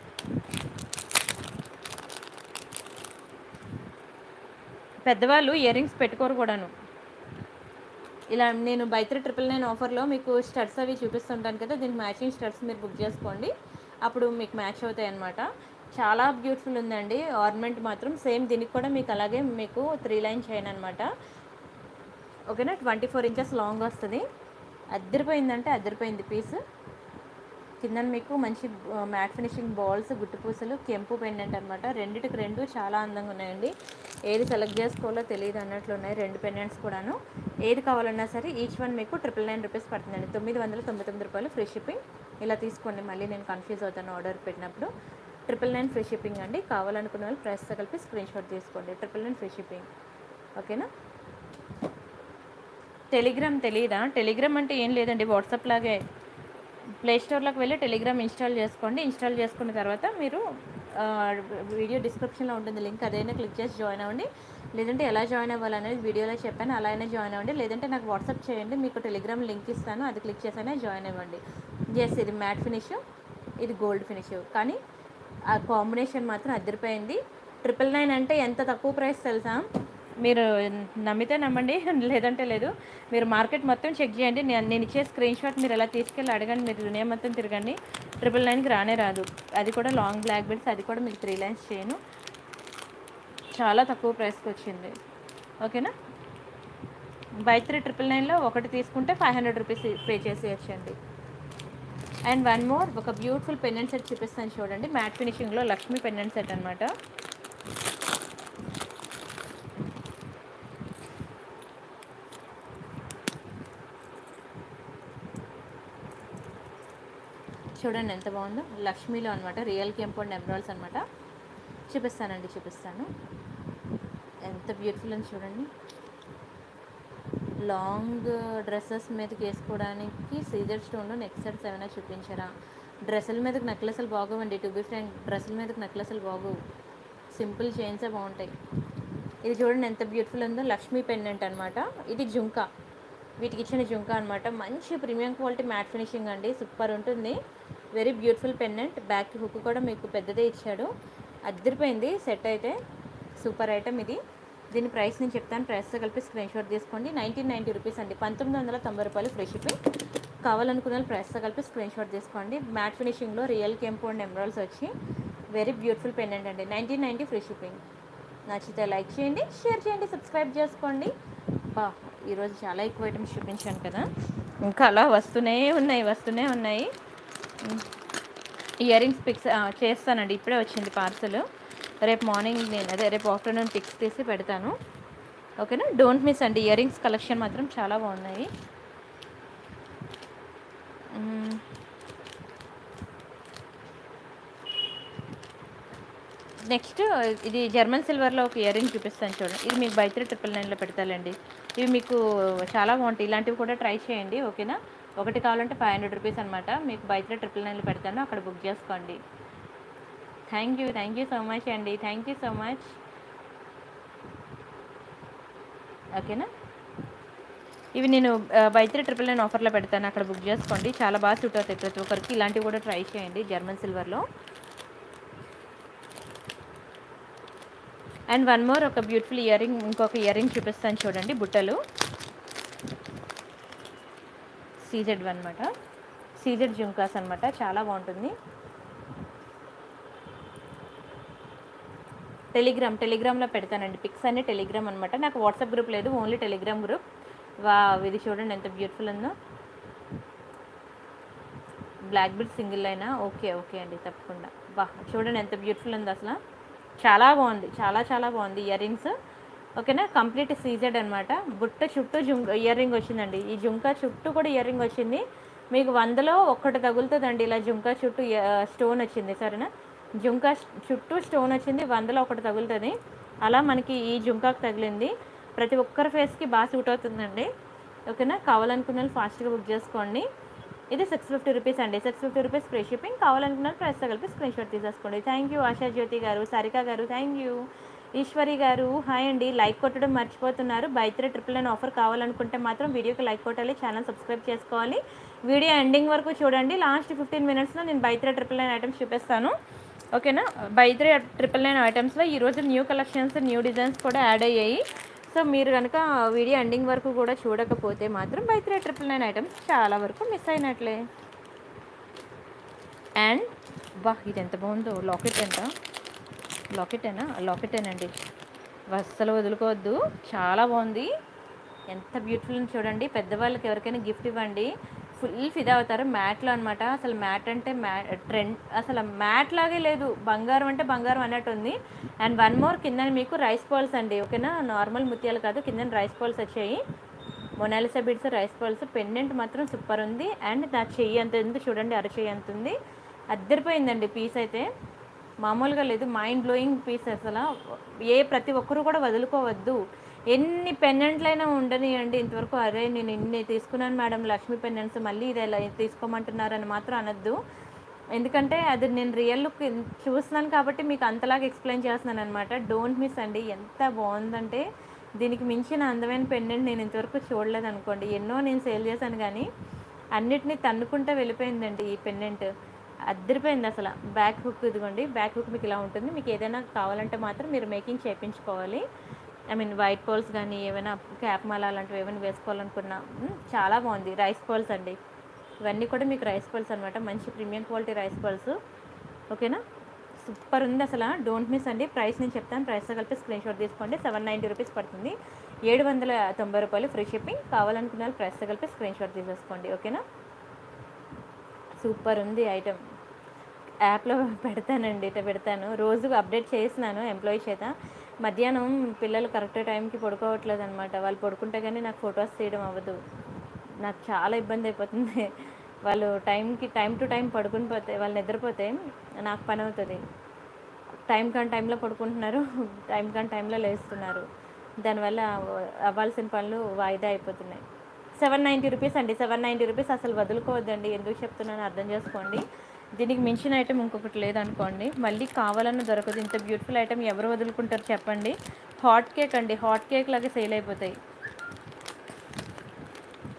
పెద్దవాళ్ళు ఇయర్ రింగ్స్ పెట్టుకోరు కూడాను. ఇలా నేను బై త్రీ ట్రిపుల్ నైన్ ఆఫర్లో మీకు స్టడ్స్ అవి చూపిస్తుంటాను కదా, దీనికి మ్యాచింగ్ స్టడ్స్ మీరు బుక్ చేసుకోండి, అప్పుడు మీకు మ్యాచ్ అవుతాయి అన్నమాట. చాలా బ్యూటిఫుల్ ఉందండి, ఆర్నమెంట్ మాత్రం సేమ్ దీనికి కూడా మీకు అలాగే మీకు త్రీ లైన్ చైన్ అనమాట, ఓకేనా. ట్వంటీ ఫోర్ ఇంచెస్ లాంగ్ వస్తుంది, అద్దరిపోయిందంటే అద్దరిపోయింది పీస్. కింద మీకు మంచి మ్యాట్ ఫినిషింగ్ బాల్స్, గుట్టు పూసలు, కెంపు పెండెంట్ అనమాట. రెండిటికి రెండు చాలా అందంగా ఉన్నాయండి, ఏది సెలెక్ట్ చేసుకోవాలో తెలియదు అన్నట్లు ఉన్నాయి రెండు పెండెంట్స్ కూడాను. ఏది కావాలన్నా సరే ఈచ్ వన్ మీకు ట్రిపుల్ నైన్ రూపీస్ పడుతుందండి, తొమ్మిది వందల తొంభై తొమ్మిది రూపాయలు ఫ్రీ షిప్పింగ్. ఇలా తీసుకోండి, మళ్ళీ నేను కన్ఫ్యూజ్ అవుతాను ఆర్డర్ పెట్టినప్పుడు. ట్రిపుల్ నైన్ ఫ్రీ షిప్పింగ్ అండి, కావాలనుకున్న వాళ్ళు ప్రైస్తో కలిపి స్క్రీన్ షాట్ తీసుకోండి, ట్రిపుల్ నైన్ ఫ్రీ షిప్పింగ్, ఓకేనా. టెలిగ్రామ్ తెలియదా? టెలిగ్రామ్ అంటే ఏం లేదండి, వాట్సాప్ లాగే. ప్లే స్టోర్లోకి వెళ్ళి టెలిగ్రామ్ ఇన్స్టాల్ చేసుకోండి, ఇన్స్టాల్ చేసుకున్న తర్వాత మీరు వీడియో డిస్క్రిప్షన్లో ఉంటుంది లింక్, అదైనా క్లిక్ చేసి జాయిన్ అవ్వండి. లేదంటే ఎలా జాయిన్ అవ్వాలనేది వీడియోలో చెప్పాను, అలా అయినా జాయిన్ అవ్వండి. లేదంటే నాకు వాట్సాప్ చేయండి, మీకు టెలిగ్రామ్ లింక్ ఇస్తాను, అది క్లిక్ చేసైనా జాయిన్ అవ్వండి. ఎస్, ఇది మ్యాట్ ఫినిష్, ఇది గోల్డ్ ఫినిష్, కానీ ఆ కాంబినేషన్ మాత్రం అద్దరిపోయింది. ట్రిపుల్ నైన్ అంటే ఎంత తక్కువ ప్రైస్ తెలుసా, మీరు నమ్మితే నమ్మండి, లేదంటే లేదు. మీరు మార్కెట్ మొత్తం చెక్ చేయండి, నేను నేను ఇచ్చే స్క్రీన్ షాట్ మీరు ఎలా తీసుకెళ్ళి అడగండి, మీరు దునియా మొత్తం తిరగండి, ట్రిపుల్ నైన్కి రానే రాదు. అది కూడా లాంగ్ బ్లాక్ బిడ్స్, అది కూడా మీకు త్రీ లైన్స్ చేయను, చాలా తక్కువ ప్రైస్కి వచ్చింది, ఓకేనా. బై త్రీ ట్రిపుల్ నైన్లో ఒకటి తీసుకుంటే ఫైవ్ హండ్రెడ్ రూపీస్ పే చేసేయచ్చండి. అండ్ వన్ మోర్ ఒక బ్యూటిఫుల్ పెండెంట్ సెట్ చూపిస్తాను చూడండి, మ్యాట్ ఫినిషింగ్లో లక్ష్మీ పెండెంట్ సెట్ అనమాట. చూడండి ఎంత బాగుందో, లక్ష్మీలో అనమాట, రియల్ కెంపు అండ్ ఎమరాల్డ్స్ అనమాట. చూపిస్తానండి చూపిస్తాను, ఎంత బ్యూటిఫుల్ అని చూడండి. లాంగ్ డ్రెస్సెస్ మీదకి వేసుకోవడానికి సీజర్ స్టోన్లో నెక్ సెట్స్ ఏమైనా చూపించారా? డ్రెస్సుల మీదకి నెక్లెస్లు బాగోవండి, టు బి ఫ్రాంక్, డ్రెస్సుల మీదకి నెక్లెస్లు బాగోవు, సింపుల్ చైన్సే బాగుంటాయి. ఇది చూడండి ఎంత బ్యూటిఫుల్ ఉందో, లక్ష్మీ పెండెంట్ అనమాట. ఇది జుంకా, వీటికి ఇచ్చిన జుంకా అనమాట. మంచి ప్రీమియం క్వాలిటీ మ్యాట్ ఫినిషింగ్ అండి, సూపర్ ఉంటుంది. Very beautiful pendant. Back hook కూడా మీకు పెద్దదే ఇచ్చాడు. అద్దరిపోయింది సెట్ అయితే, సూపర్ ఐటమ్ ఇది. దీని ప్రైస్ నేను చెప్తాను, ప్రైస్తో కలిపి స్క్రీన్ షాట్ తీసుకోండి. నైన్టీన్ నైంటీ రూపీస్ అండి, పంతొమ్మిది వందల తొంభై రూపాయలు ఫ్రీ షిప్పింగ్. కావాలనుకున్న ప్రైస్తో కలిపి స్క్రీన్ షాట్ తీసుకోండి. మ్యాట్ ఫినిషింగ్లో రియల్ కెంపు అండ్ ఎమరాల్డ్స్ వచ్చి వెరీ బ్యూటిఫుల్ పెండెంట్ అండి. Nineteen ninety free shipping. నచ్చితే లైక్ చేయండి, షేర్ చేయండి, సబ్స్క్రైబ్ చేసుకోండి. బా ఈరోజు చాలా ఎక్కువ ఐటమ్స్ చూపించాను కదా, ఇంకా అలా వస్తూనే ఉన్నాయి వస్తూనే ఉన్నాయి. ఇయర్ రింగ్స్ పిక్స్ చేస్తానండి, ఇప్పుడే వచ్చింది పార్సల్. రేపు మార్నింగ్ నేను అదే రేపు ఆఫ్టర్నూన్ పిక్స్ తీసి పెడతాను, ఓకేనా. డోంట్ మిస్ అండి, ఇయర్ రింగ్స్ కలెక్షన్ మాత్రం చాలా బాగున్నాయి. నెక్స్ట్ ఇది జర్మన్ సిల్వర్లో ఒక ఇయర్ రింగ్ చూపిస్తాను చూడండి. ఇది మీకు బై త్రీ ట్రిపుల్ నైన్లో పెడతానండి. ఇవి మీకు చాలా బాగుంటాయి, ఇలాంటివి కూడా ట్రై చేయండి, ఓకేనా. ఒకటి కావాలంటే ఫైవ్ హండ్రెడ్ రూపీస్ అనమాట. మీకు బై త్రీ ట్రిపుల్ నైన్లో పెడతాను, అక్కడ బుక్ చేసుకోండి. Thank you thank you so much అండి, థ్యాంక్ యూ సో మచ్, ఓకేనా. ఇవి నేను బై త్రీ ట్రిపుల్ నైన్ ఆఫర్లో పెడతాను, అక్కడ బుక్ చేసుకోండి. చాలా బాగా సూట్ అవుతాయి ప్రతి ఒక్కరికి, ఇలాంటివి కూడా ట్రై చేయండి జర్మన్ సిల్వర్లో. అండ్ వన్ మోర్ ఒక బ్యూటిఫుల్ ఇయర్ రింగ్, ఇంకొక ఇయర్ రింగ్ చూపిస్తాను చూడండి. బుట్టలు సీజెడ్ అనమాట, సీజెడ్ జుంకాస్ అనమాట, చాలా బాగుంటుంది. టెలిగ్రామ్ టెలిగ్రామ్లో పెడతానండి పిక్స్ అన్ని, టెలిగ్రామ్ అనమాట. నాకు వాట్సాప్ గ్రూప్ లేదు, ఓన్లీ టెలిగ్రామ్ గ్రూప్. వా ఇది చూడండి ఎంత బ్యూటిఫుల్ ఉందో, బ్లాక్ బీడ్ సింగిల్ అయినా ఓకే ఓకే అండి తప్పకుండా. బా చూడండి ఎంత బ్యూటిఫుల్ ఉంది అసలు, చాలా బాగుంది, చాలా చాలా బాగుంది ఇయర్ రింగ్స్, ఓకేనా. కంప్లీట్ సీజెడ్ అనమాట. బుట్ట చుట్టూ జుంక ఇయర్ రింగ్ వచ్చిందండి, ఈ జుంకా చుట్టూ కూడా ఇయర్ రింగ్ వచ్చింది. మీకు వందలో ఒక్కటి తగులుతుందండి ఇలా జుంకా చుట్టూ స్టోన్ వచ్చింది, సరేనా. జుంకా చుట్టూ స్టోన్ వచ్చింది, వందలో ఒకటి తగులుతుంది. అలా మనకి ఈ జుంకాకు తగిలింది. ప్రతి ఒక్కరి ఫేస్కి బాగా సూట్ అవుతుందండి, ఓకేనా. కావాలనుకున్న వాళ్ళు ఫాస్ట్గా బుక్ చేసుకోండి. ఇది సిక్స్ ఫిఫ్టీ రూపీస్ అండి, six fifty rupees free shipping. కావాలనుకున్న ప్రైస్తో కలిపి స్క్రీన్ షాట్ తీసేసుకోండి. థ్యాంక్ యూ ఆశా జ్యోతి గారు, సారిక గారు, థ్యాంక్ యూ. ఈశ్వరి గారు హాయ్ అండి, లైక్ కొట్టడం మర్చిపోతున్నారు. Buy three triple nine offer కావాలనుకుంటే మాత్రం వీడియోకి లైక్ కొట్టాలి, ఛానల్ సబ్స్క్రైబ్ చేసుకోవాలి. వీడియో ఎండింగ్ వరకు చూడండి, లాస్ట్ ఫిఫ్టీన్ మినిట్స్లో నేను by three triple nine items చూపిస్తాను, ఓకేనా. బై త్రీ ట్రిపుల్ నైన్ ఐటమ్స్లో ఈరోజు న్యూ కలెక్షన్స్, న్యూ డిజైన్స్ కూడా యాడ్ అయ్యాయి. సో మీరు కనుక వీడియో ఎండింగ్ వరకు కూడా చూడకపోతే మాత్రం buy three triple nine items చాలా వరకు మిస్ అయినట్లే. అండ్ బా ఇది ఎంత బాగుందో, లాకెట్ ఎంత లాకెటేనా లాకెటేనండి, అస్సలు వదులుకోవద్దు, చాలా బాగుంది. ఎంత బ్యూటిఫుల్ చూడండి, పెద్దవాళ్ళకి ఎవరికైనా గిఫ్ట్ ఇవ్వండి, ఫుల్ ఫిదా అవుతారు. మ్యాట్లో అనమాట, అసలు మ్యాట్ అంటే మ్యా ట్రెండ్, అసలు మ్యాట్ లాగే లేదు, బంగారం అంటే బంగారం అన్నట్టు ఉంది. అండ్ వన్ మోర్ కింద మీకు రైస్ బాల్స్ అండి, ఓకేనా. నార్మల్ ముత్యాలు కాదు, కింద రైస్ బాల్స్ వచ్చాయి. Mona Lisa beads rice balls. Pendant మాత్రం సూపర్ ఉంది. అండ్ నా చెయ్యి అంత ఉంది చూడండి, అరచెయ్యి అంత ఉంది. అద్దరిపోయిందండి పీస్ అయితే, మామూలుగా లేదు, మైండ్ బ్లోయింగ్ పీస్ అసలు. ఏ ప్రతి ఒక్కరు కూడా వదులుకోవద్దు, ఎన్ని పెండెంట్లైనా ఉండనియండి. ఇంతవరకు అరే నేను ఇన్ని తీసుకున్నాను మేడం లక్ష్మీ పెండెంట్స్, మళ్ళీ ఇది ఎలా తీసుకోమంటున్నారని మాత్రం అనొద్దు. ఎందుకంటే అది నేను రియల్ లుక్ చూస్తున్నాను కాబట్టి మీకు అంతలాగా ఎక్స్ప్లెయిన్ చేస్తున్నాను అనమాట. డోంట్ మిస్ అండి, ఎంత బాగుందంటే దీనికి మించిన అందమైన పెండెంట్ నేను ఇంతవరకు చూడలేదు అనుకోండి. ఎన్నో నేను సేల్ చేశాను కానీ అన్నిటినీ తన్నుకుంటే వెళ్ళిపోయిందండి ఈ పెండెంట్, అద్దరిపోయింది అసలు. బ్యాక్ హుక్ ఇదిగోండి, బ్యాక్ హుక్ మీకు ఇలా ఉంటుంది. మీకు ఏదైనా కావాలంటే మాత్రం మీరు మేకింగ్ చేయించుకోవాలి. ఐ మీన్ వైట్ పోల్స్ కానీ ఏమైనా క్యాప్ మాల అలాంటివి ఏమైనా వేసుకోవాలనుకున్నా చాలా బాగుంది. రైస్ పోల్స్ అండి, ఇవన్నీ కూడా మీకు రైస్ పోల్స్ అనమాట, మంచి ప్రీమియం క్వాలిటీ రైస్ పోల్స్, ఓకేనా. సూపర్ ఉంది అసలు, డోంట్ మిస్ అండి. ప్రైస్ నేను చెప్తాను, ప్రైస్తో కలిపి స్క్రీన్ షాట్ తీసుకోండి. సెవెన్ నైంటీ రూపీస్ పడుతుంది, ఏడు వందల తొంభై రూపాయలు ఫ్రీ షిప్పింగ్. కావాలనుకున్న వాళ్ళు ప్రైస్తో కలిపి స్క్రీన్ షాట్ తీసేసుకోండి, ఓకేనా. సూపర్ ఉంది ఐటమ్, యాప్లో పెడతానండి, ఇట్లా పెడతాను, రోజు అప్డేట్ చేస్తున్నాను ఎంప్లాయీ చేత. మధ్యాహ్నం పిల్లలు కరెక్ట్ టైంకి పడుకోవట్లేదు అనమాట, వాళ్ళు పడుకుంటే కానీ నాకు ఫొటోస్ తీయడం అవ్వదు, నాకు చాలా ఇబ్బంది అయిపోతుంది. వాళ్ళు టైంకి టైం టు టైం పడుకుని పోతే, వాళ్ళు నిద్రపోతే నాకు పని అవుతుంది. టైం కాని టైంలో పడుకుంటున్నారు, టైం కాని టైంలో లేస్తున్నారు, దానివల్ల అవ్వాల్సిన పనులు వాయిదా అయిపోతున్నాయి. సెవెన్ నైంటీ రూపీస్ అండి, సెవెన్ నైంటీ రూపీస్ అసలు వదులుకోవద్దండి. ఎందుకు చెప్తున్నాను అర్థం చేసుకోండి. దీనికి మించిన ఐటెం ఇంకొకటి లేదనుకోండి, మళ్ళీ కావాలన్నా దొరకదు. ఇంత బ్యూటిఫుల్ ఐటెం ఎవరు వదులుకుంటారు చెప్పండి. హాట్ కేక్ అండి, హాట్ కేక్ లాగా సేల్ అయిపోతాయి.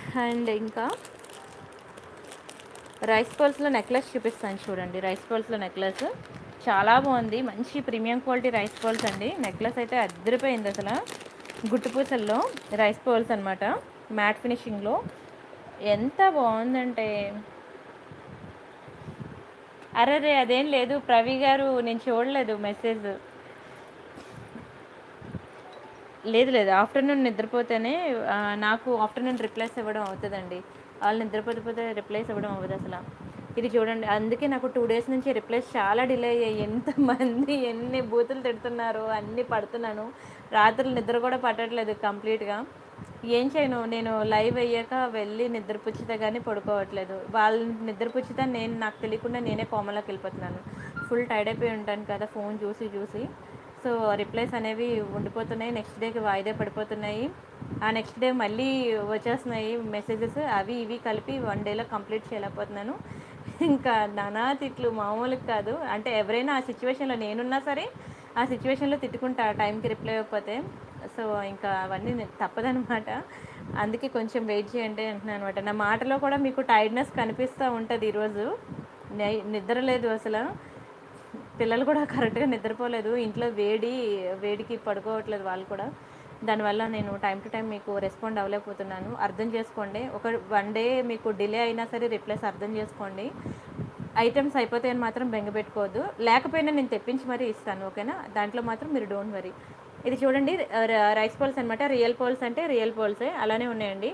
అండ్ ఇంకా రైస్ పర్ల్స్లో నెక్లెస్ చూపిస్తాను చూడండి. రైస్ పర్ల్స్లో నెక్లెస్ చాలా బాగుంది. మంచి ప్రీమియం క్వాలిటీ రైస్ పర్ల్స్ అండి. నెక్లెస్ అయితే అద్దరిపోయింది అసలు. గుట్టు పూసల్లో రైస్ పర్ల్స్ అనమాట, మ్యాట్ ఫినిషింగ్లో. ఎంత బాగుందంటే, అరే అదేం లేదు ప్రవీ గారు, నేను చూడలేదు మెసేజ్. లేదు లేదు ఆఫ్టర్నూన్ నిద్రపోతేనే ఆ, నాకు ఆఫ్టర్నూన్ రిప్లైస్ ఇవ్వడం అవుతుందండి. వాళ్ళు నిద్రపోతే రిప్లైస్ ఇవ్వడం అవ్వదు అసలు. ఇది చూడండి, అందుకే నాకు టూ డేస్ నుంచి రిప్లైస్ చాలా డిలే అయ్యాయి. ఎంతమంది ఎన్ని బూతులు తిడుతున్నారు, అన్నీ పడుతున్నాను. రాత్రులు నిద్ర కూడా పట్టట్లేదు కంప్లీట్గా. ఏం చేయను, నేను లైవ్ అయ్యాక వెళ్ళి నిద్రపుచ్చితే కానీ పడుకోవట్లేదు. వాళ్ళని నిద్రపుచ్చితే నేను నాకు తెలియకుండా నేనే కోమలోకి వెళ్ళిపోతున్నాను. ఫుల్ టైర్డ్ అయిపోయి ఉంటాను కదా ఫోన్ చూసి చూసి. సో రిప్లైస్ అనేవి ఉండిపోతున్నాయి, నెక్స్ట్ డేకి వాయిదా పడిపోతున్నాయి. ఆ నెక్స్ట్ డే మళ్ళీ వచ్చేస్తున్నాయి మెసేజెస్, అవి ఇవి కలిపి వన్ డేలో కంప్లీట్ చేయలేకపోతున్నాను. ఇంకా నానా తిట్లు మామూలుగా కాదు. అంటే ఎవరైనా ఆ సిచ్యువేషన్లో, నేనున్నా సరే ఆ సిచ్యువేషన్లో తిట్టుకుంటా టైంకి రిప్లై ఇవ్వకపోతే. సో ఇంకా అవన్నీ నే- తప్పదనమాట. అందుకే కొంచెం వెయిట్ చేయండి అంటున్నాను అనమాట. నా మాటలో కూడా మీకు టైర్డ్నెస్ కనిపిస్తూ ఉంటుంది. ఈరోజు నై- నిద్ర లేదు అసలు. పిల్లలు కూడా కరెక్ట్గా నిద్రపోలేదు. ఇంట్లో వేడి వేడికి పడుకోవట్లేదు వాళ్ళు కూడా. దానివల్ల నేను టైం టు టైం మీకు రెస్పాండ్ అవ్వలేకపోతున్నాను. అర్థం చేసుకోండి. ఒక వన్ డే మీకు డిలే అయినా సరే రిప్లైస్ అర్థం చేసుకోండి. ఐటమ్స్ అయిపోతాయని మాత్రం బెంగ పెట్టుకోవద్దు. లేకపోయినా నేను తెప్పించి మరీ ఇస్తాను, ఓకేనా? దాంట్లో మాత్రం మీరు డోంట్ వరీ. ఇది చూడండి, ర- రైస్ పర్ల్స్ అనమాట. రియల్ పర్ల్స్ అంటే రియల్ పర్ల్సే, అలానే ఉన్నాయండి.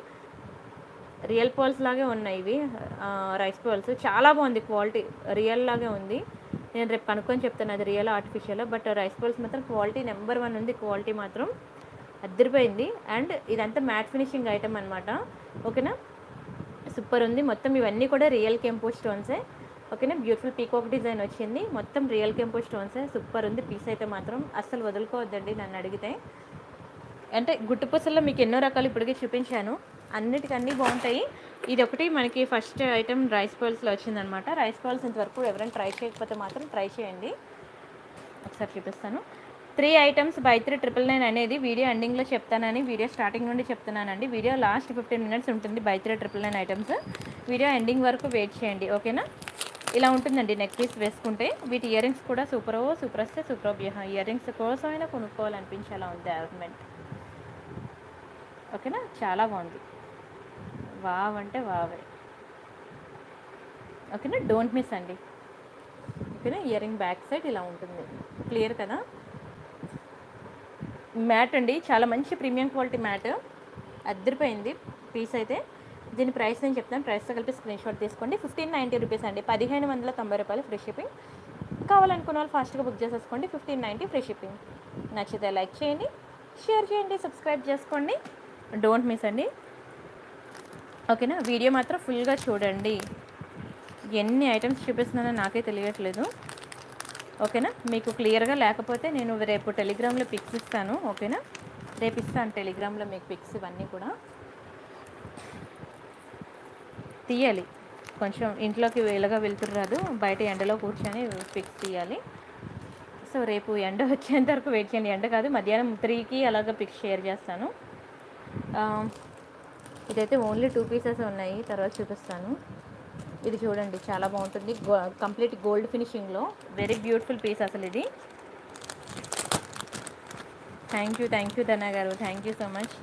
రియల్ పర్ల్స్ లాగే ఉన్నాయి ఇవి. ఆ, రైస్ పర్ల్స్ చాలా బాగుంది క్వాలిటీ, రియల్ లాగే ఉంది. నేను రేపు కనుక్కొని చెప్తాను అది real artificial. But rice pearls మాత్రం క్వాలిటీ నెంబర్ వన్ ఉంది. క్వాలిటీ మాత్రం అద్దరిపోయింది. అండ్ ఇదంతా మ్యాట్ ఫినిషింగ్ ఐటమ్ అనమాట, ఓకేనా? సూపర్ ఉంది. మొత్తం ఇవన్నీ కూడా రియల్ కెంపో స్టోన్సే, ఓకేనా? బ్యూటిఫుల్ పీకాక్ డిజైన్ వచ్చింది. మొత్తం రియల్ కెంపో స్టోన్సే. సూపర్ ఉంది పీస్ అయితే మాత్రం, అస్సలు వదులుకోవద్దండి నన్ను అడిగితే. అంటే గుట్టు పూసల్లో మీకు ఎన్నో రకాలు ఇప్పటికే చూపించాను, అన్నిటికన్నీ బాగుంటాయి. ఇది ఒకటి మనకి ఫస్ట్ ఐటమ్ రైస్ పర్ల్స్లో వచ్చిందనమాట. రైస్ పర్ల్స్ ఇంతవరకు ఎవరైనా ట్రై చేయకపోతే మాత్రం ట్రై చేయండి. ఒకసారి చూపిస్తాను. Three items by three triple nine అనేది వీడియో ఎండింగ్లో చెప్తానని వీడియో స్టార్టింగ్ నుండి చెప్తున్నానండి. వీడియో లాస్ట్ ఫిఫ్టీన్ మినిట్స్ ఉంటుంది by three triple nine items. Video ending వరకు వెయిట్ చేయండి, ఓకేనా? ఇలా ఉంటుందండి నెక్ పీస్ వేసుకుంటే. వీటి ఇయర్ రింగ్స్ కూడా సూపర్ సూపర్ వస్తే సూపర్. ఇయర్ రింగ్స్ కోసం అయినా కొనుక్కోవాలనిపించేలా ఉంది ఆర్నమెంట్, ఓకేనా? చాలా బాగుంది. వావ్ అంటే వావే, ఓకేనా? డోంట్ మిస్ అండి, ఓకేనా? ఇయర్ రింగ్ బ్యాక్ సైడ్ ఇలా ఉంటుంది. క్లియర్ కదా? మ్యాట్ అండి, చాలా మంచి ప్రీమియం క్వాలిటీ మ్యాట్, అద్దరిపోయింది పీస్ అయితే. దీని ప్రైస్ నేను చెప్తాను, ప్రైస్తో కలిపి స్క్రీన్ షాట్ తీసుకోండి. ఫిఫ్టీన్ నైంటీ రూపీస్ అండి, పదిహేను వందల తొంభై రూపాయలు ఫ్రీ షిప్పింగ్. కావాలనుకున్న వాళ్ళు ఫాస్ట్గా బుక్ చేసేసుకోండి. Fifteen ninety free shipping. నచ్చితే లైక్ చేయండి, షేర్ చేయండి, సబ్స్క్రైబ్ చేసుకోండి. డోంట్ మిస్ అండి, ఓకేనా? వీడియో మాత్రం ఫుల్గా చూడండి. ఎన్ని ఐటమ్స్ చూపిస్తున్నానో నాకే తెలియట్లేదు, ఓకేనా? మీకు క్లియర్గా లేకపోతే నేను రేపు టెలిగ్రామ్లో పిక్స్ ఇస్తాను, ఓకేనా? రేపు ఇస్తాను టెలిగ్రామ్లో మీకు పిక్స్. ఇవన్నీ కూడా తీయాలి, కొంచెం ఇంట్లోకి వేలగా వెళ్తుర్రాదు, బయట ఎండలో కూర్చొని పిక్స్ తీయాలి. సో రేపు ఎండ వచ్చేంత వరకు వెయిట్ చేయండి. ఎండ కాదు, మధ్యాహ్నం త్రీకి అలాగ పిక్స్ షేర్ చేస్తాను. ఆ, ఇదైతే ఓన్లీ టూ పీసెస్ ఉన్నాయి, తర్వాత చూపిస్తాను. ఇది చూడండి, చాలా బాగుంటుంది. గో కంప్లీట్ గోల్డ్ ఫినిషింగ్లో వెరీ బ్యూటిఫుల్ పీస్ అసలు ఇది. Thank you thank you Dhana గారు, థ్యాంక్ యూ సో మచ్.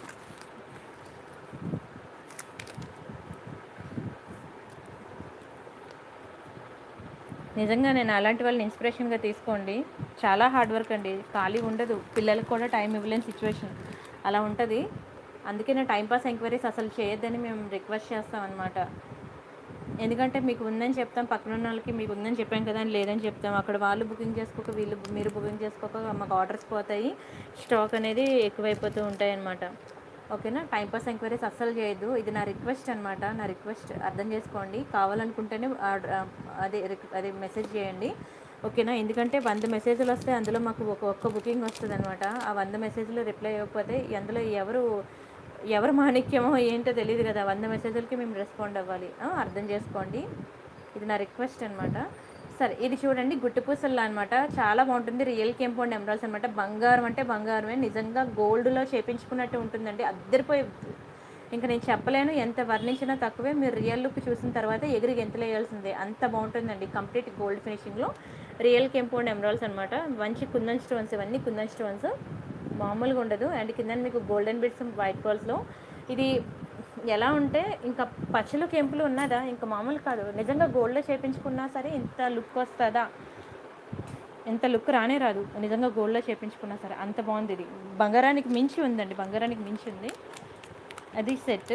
నిజంగా నేను అలాంటి వాళ్ళని ఇన్స్పిరేషన్గా తీసుకోండి. చాలా హార్డ్ వర్క్ అండి, ఖాళీ ఉండదు. పిల్లలకు కూడా టైం ఇవ్వలేని సిచ్యువేషన్ అలా ఉంటుంది. అందుకే నేను టైంపాస్ ఎంక్వైరీస్ అసలు చేయొద్దని మేము రిక్వెస్ట్ చేస్తాం అనమాట. ఎందుకంటే మీకు ఉందని చెప్తాం, పక్కన ఉన్న వాళ్ళకి మీకు ఉందని చెప్పాం కదా అని లేదని చెప్తాం. అక్కడ వాళ్ళు బుకింగ్ చేసుకోక, వీళ్ళు మీరు బుకింగ్ చేసుకోక మాకు ఆర్డర్స్ పోతాయి, స్టాక్ అనేది ఎక్కువైపోతూ ఉంటాయి అన్నమాట, ఓకేనా? టైంపాస్ ఎంక్వైరీస్ అస్సలు చేయొద్దు. ఇది నా రిక్వెస్ట్ అనమాట, నా రిక్వెస్ట్ అర్థం చేసుకోండి. కావాలనుకుంటేనే అదే అదే మెసేజ్ చేయండి, ఓకేనా? ఎందుకంటే వంద మెసేజ్లు వస్తే అందులో మాకు ఒక ఒక్క బుకింగ్ వస్తుంది అనమాట. ఆ వంద మెసేజ్లు రిప్లై ఇవ్వకపోతే అందులో ఎవరు ఎవరు మాణిక్యమో ఏంటో తెలియదు కదా, వంద మెసేజ్లకి మేము రెస్పాండ్ అవ్వాలి. ఆ, అర్థం చేసుకోండి, ఇది నా రిక్వెస్ట్ అనమాట. సరే, ఇది చూడండి, గుట్టు పూసల్లో అనమాట, చాలా బాగుంటుంది. రియల్ కెంపౌండ్ ఎమరాల్స్ అనమాట. బంగారం అంటే బంగారమే, నిజంగా గోల్డ్లో చేపించుకున్నట్టు ఉంటుందండి, అద్దరిపోయి ఇంకా నేను చెప్పలేను, ఎంత వర్ణించినా తక్కువే. మీరు రియల్ లుక్ చూసిన తర్వాత ఎగిరి గెంతులేయాల్సిందే, అంత బాగుంటుందండి. కంప్లీట్ గోల్డ్ ఫినిషింగ్లో రియల్ కెంపు అండ్ ఎమరాల్డ్స్ అనమాట. మంచి కుందన్ స్టోన్స్, ఇవన్నీ కుందన్ స్టోన్స్, మామూలుగా ఉండదు. అండ్ కింద మీకు గోల్డెన్ బిట్స్ వైట్ పర్ల్స్లో. ఇది ఎలా ఉంటే ఇంకా పచ్చలు కెంపులు ఉన్నదా, ఇంకా మామూలు కాదు. నిజంగా గోల్డ్లో చేయించుకున్నా సరే ఇంత లుక్ వస్తుందా, ఎంత లుక్ రానే రాదు. నిజంగా గోల్డ్లో చేయించుకున్నా సరే అంత బాగుంది. ఇది బంగారానికి మించి ఉందండి, బంగారానికి మించి ఉంది. అది సెట్.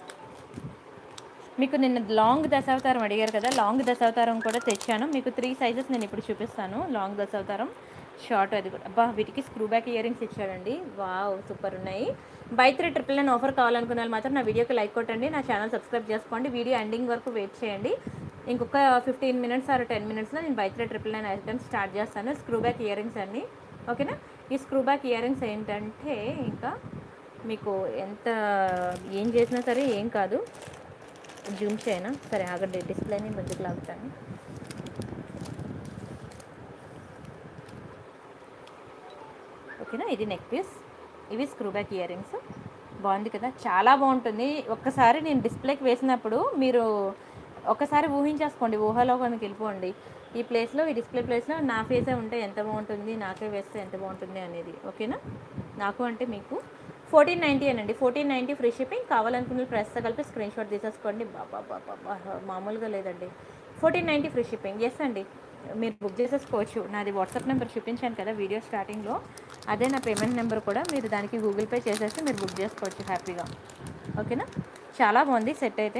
మీకు నిన్న లాంగ్ దశావతారం అడిగారు కదా, లాంగ్ దశావతారం కూడా తెచ్చాను. మీకు త్రీ సైజెస్ నేను ఇప్పుడు చూపిస్తాను. లాంగ్ దశావతారం షార్ట్, అది కూడా. అబ్బా, వీటికి స్క్రూ బ్యాక్ ఇయర్ రింగ్స్ ఇచ్చాడండి. వావ్, సూపర్ ఉన్నాయి. By three triple nine offer కావాలనుకున్న వాళ్ళు మాత్రం నా వీడియోకి లైక్ కొట్టండి, నా ఛానల్ సబ్స్క్రైబ్ చేసుకోండి. వీడియో ఎండింగ్ వరకు వెయిట్ చేయండి. ఇంకొక ఫిఫ్టీన్ మినిట్స్ ఆర్ టెన్ మినిట్స్లో నేను by three triple nine items start చేస్తాను. స్క్రూ బ్యాక్ ఇయర్ రింగ్స్ అన్నీ, ఓకేనా. ఈ స్క్రూ బ్యాక్ ఇయర్ రింగ్స్ ఏంటంటే ఇంకా మీకు ఎంత ఏం చేసినా సరే ఏం కాదు. జూమ్ చేయనా, సరే ఆగండి, డిస్ప్లేని ముందుకు లాగుతాను. ఓకేనా, ఇది నెక్ పీస్, ఇవి స్క్రూ బ్యాక్ ఇయర్ రింగ్స్. బాగుంది కదా, చాలా బాగుంటుంది. ఒక్కసారి నేను డిస్ప్లేకి వేసినప్పుడు మీరు ఒకసారి ఊహించేసుకోండి, ఊహలోకి వెళ్ళిపోండి. ఈ ప్లేస్లో, ఈ డిస్ప్లే ప్లేస్లో నా ఫేసే ఉంటే ఎంత బాగుంటుంది, నాకే వేస్తే ఎంత బాగుంటుంది అనేది. ఓకేనా, నాకు అంటే మీకు ఫోర్టీన్ నైంటీ అనండి, ఫోర్టీన్ నైంటీ ఫ్రీ షిప్పింగ్. కావాలనుకున్న ప్రైస్తో కలిపి స్క్రీన్ షాట్ తీసేసుకోండి. బాబా బాబా మామూలుగా లేదండి, fourteen ninety free shipping. Yes అండి, మీరు బుక్ చేసేసుకోవచ్చు. నాది వాట్సాప్ నెంబర్ చూపించాను కదా వీడియో స్టార్టింగ్లో, అదే నా పేమెంట్ నెంబర్ కూడా. మీరు దానికి గూగుల్ పే చేసేసి మీరు బుక్ చేసుకోవచ్చు హ్యాపీగా. ఓకేనా, చాలా బాగుంది సెట్ అయితే.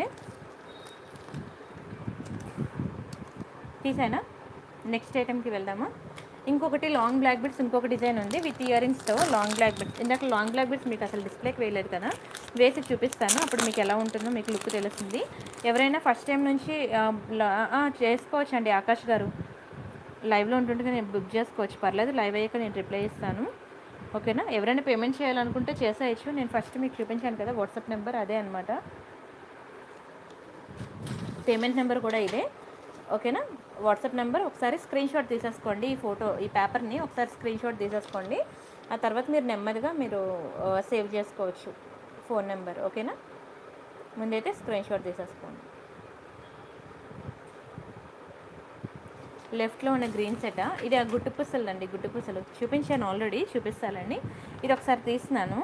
తీసానా, నెక్స్ట్ ఐటెంకి వెళ్దామా. ఇంకొకటి లాంగ్ బ్లాక్ బిట్స్, ఇంకొక డిజైన్ ఉంది విత్ ఇయర్ రింగ్స్తో. లాంగ్ బ్లాక్ బిట్స్, ఇందాక లాంగ్ బ్లాక్ బిట్స్ మీకు అసలు డిస్ప్లేకి వేయలేదు కదా, వేసి చూపిస్తాను. అప్పుడు మీకు ఎలా ఉంటుందో మీకు లుక్ తెలుస్తుంది. ఎవరైనా ఫస్ట్ టైం నుంచి చేసుకోవచ్చు అండి. ఆకాష్ గారు లైవ్లో ఉంటుంటే నేను బుక్ చేసుకోవచ్చు, పర్లేదు. లైవ్ అయ్యాక నేను రిప్లై ఇస్తాను, ఓకేనా. ఎవరైనా పేమెంట్ చేయాలనుకుంటే చేసేయచ్చు. నేను ఫస్ట్ మీకు చూపించాను కదా వాట్సాప్ నెంబర్, అదే అనమాట. పేమెంట్ నెంబర్ కూడా ఇదే, ఓకేనా. వాట్సాప్ నెంబర్ ఒకసారి స్క్రీన్ షాట్ తీసేసుకోండి. ఈ ఫోటో, ఈ పేపర్ని ఒకసారి స్క్రీన్ షాట్ తీసేసుకోండి. ఆ తర్వాత మీరు నెమ్మదిగా మీరు సేవ్ చేసుకోవచ్చు ఫోన్ నెంబర్, ఓకేనా. ముందైతే స్క్రీన్ షాట్ తీసేసుకోండి. లెఫ్ట్లో ఉన్న గ్రీన్ సెట్, ఇది ఆ గుట్టు పుసలు అండి, గుట్టు పుసలు చూపించాను ఆల్రెడీ, చూపిస్తానండి. ఇది ఒకసారి తీస్తున్నాను.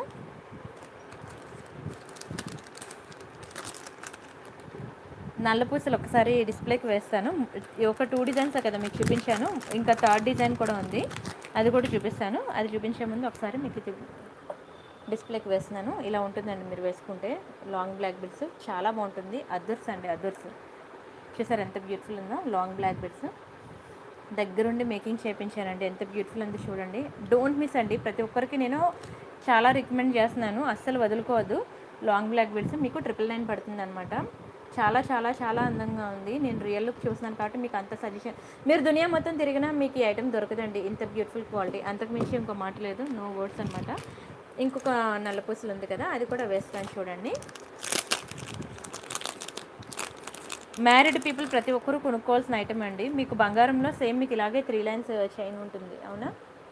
నల్ల పూసలు ఒకసారి డిస్ప్లేకి వేస్తాను. ఒక టూ డిజైన్స్ కదా మీకు చూపించాను, ఇంకా థర్డ్ డిజైన్ కూడా ఉంది, అది కూడా చూపిస్తాను. అది చూపించే ముందు ఒకసారి మీకు డిస్ప్లేకి వేస్తున్నాను. ఇలా ఉంటుందండి మీరు వేసుకుంటే. లాంగ్ బ్లాక్ బిట్స్ చాలా బాగుంటుంది. అదుర్స్ అండి, అదుర్స్ చూసారు ఎంత బ్యూటిఫుల్ ఉందో. లాంగ్ బ్లాక్ బిట్స్ దగ్గరుండి మేకింగ్ చేయించానండి, ఎంత బ్యూటిఫుల్ ఉంది చూడండి. డోంట్ మిస్ అండి, ప్రతి ఒక్కరికి నేను చాలా రికమెండ్ చేస్తున్నాను, అస్సలు వదులుకోవద్దు. లాంగ్ బ్లాక్ బిట్స్ మీకు ట్రిపుల్ నైన్ పడుతుంది అనమాట. చాలా చాలా చాలా అందంగా ఉంది. నేను రియల్ లుక్ చూస్తున్నాను కాబట్టి మీకు అంత సజెషన్. మీరు దునియా మొత్తం తిరిగినా మీకు ఈ ఐటెం దొరకదండి, ఇంత బ్యూటిఫుల్ క్వాలిటీ. అంతకు మించి ఇంకో మాట లేదు, నో వర్డ్స్ అనమాట. ఇంకొక నల్లపూసలు ఉంది కదా, అది కూడా వేస్తాను చూడండి. మ్యారీడ్ పీపుల్ ప్రతి ఒక్కరూ కొనుక్కోవాల్సిన ఐటమ్ అండి. మీకు బంగారంలో సేమ్ మీకు ఇలాగే త్రీ లైన్స్ చైన్ ఉంటుంది, అవునా.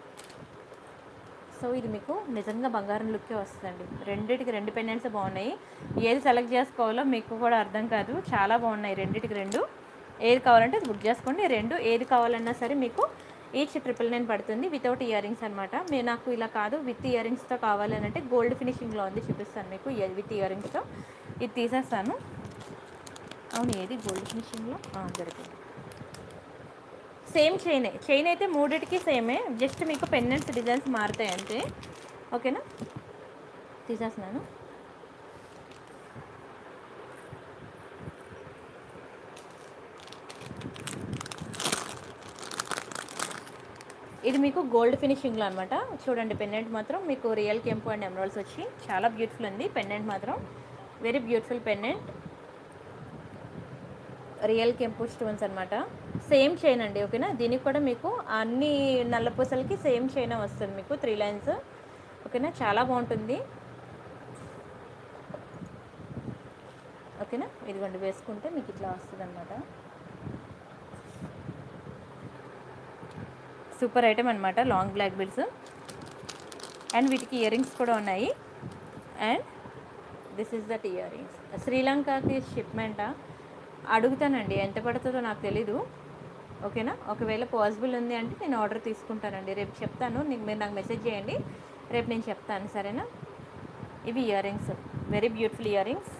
సో ఇది మీకు నిజంగా బంగారం లుక్కే వస్తుందండి. రెండింటికి రెండు పెండెంట్స్ బాగున్నాయి. ఏది సెలెక్ట్ చేసుకోవాలో మీకు కూడా అర్థం కాదు, చాలా బాగున్నాయి రెండింటికి రెండు. ఏది కావాలంటే బుక్ చేసుకోండి. రెండు ఏది కావాలన్నా సరే మీకు ఈచ్ ట్రిపుల్ నైన్ పడుతుంది, వితౌట్ ఇయర్ రింగ్స్ అనమాట. మీరు నాకు ఇలా కాదు విత్ ఇయర్ రింగ్స్తో కావాలి అని అంటే గోల్డ్ ఫినిషింగ్లో ఉంది, చూపిస్తాను మీకు విత్ ఇయర్ రింగ్స్తో. ఇది తీసేస్తాను. అవును, ఏది గోల్డ్ ఫినిషింగ్లో దొరికింది. సేమ్ చైన్, చైన్ అయితే మూడింటికి సేమే, జస్ట్ మీకు పెండెంట్స్ డిజైన్స్ మారుతాయి అంతే, ఓకేనా. తీసేస్తున్నాను. ఇది మీకు గోల్డ్ ఫినిషింగ్లో అనమాట. చూడండి పెండెంట్ మాత్రం మీకు రియల్ కెంపు అండ్ ఎమరాల్డ్స్ వచ్చి చాలా బ్యూటిఫుల్ ఉంది. పెండెంట్ మాత్రం వెరీ బ్యూటిఫుల్ పెండెంట్, రియల్ కెంపు స్టోన్స్ అనమాట. సేమ్ చైన్ అండి, ఓకేనా. దీనికి కూడా మీకు అన్ని నల్ల పూసలకి సేమ్ చైన్ వస్తుంది మీకు, త్రీ లైన్స్, ఓకేనా. చాలా బాగుంటుంది, ఓకేనా. ఇదిగోండి వేసుకుంటే మీకు ఇట్లా వస్తుంది అనమాట. సూపర్ ఐటమ్ అనమాట, లాంగ్ బ్లాక్ బిడ్స్. అండ్ వీటికి ఇయర్ రింగ్స్ కూడా ఉన్నాయి. And this is that earrings. శ్రీలంకకి షిప్మెంటా అడుగుతానండి, ఎంత పడుతుందో నాకు తెలీదు. ఓకేనా, ఒకవేళ పాసిబుల్ ఉంది అంటే నేను ఆర్డర్ తీసుకుంటానండి. రేపు చెప్తాను, నీకు మీరు నాకు మెసేజ్ చేయండి, రేపు నేను చెప్తాను, సరేనా. ఇవి ear rings, very beautiful ear rings.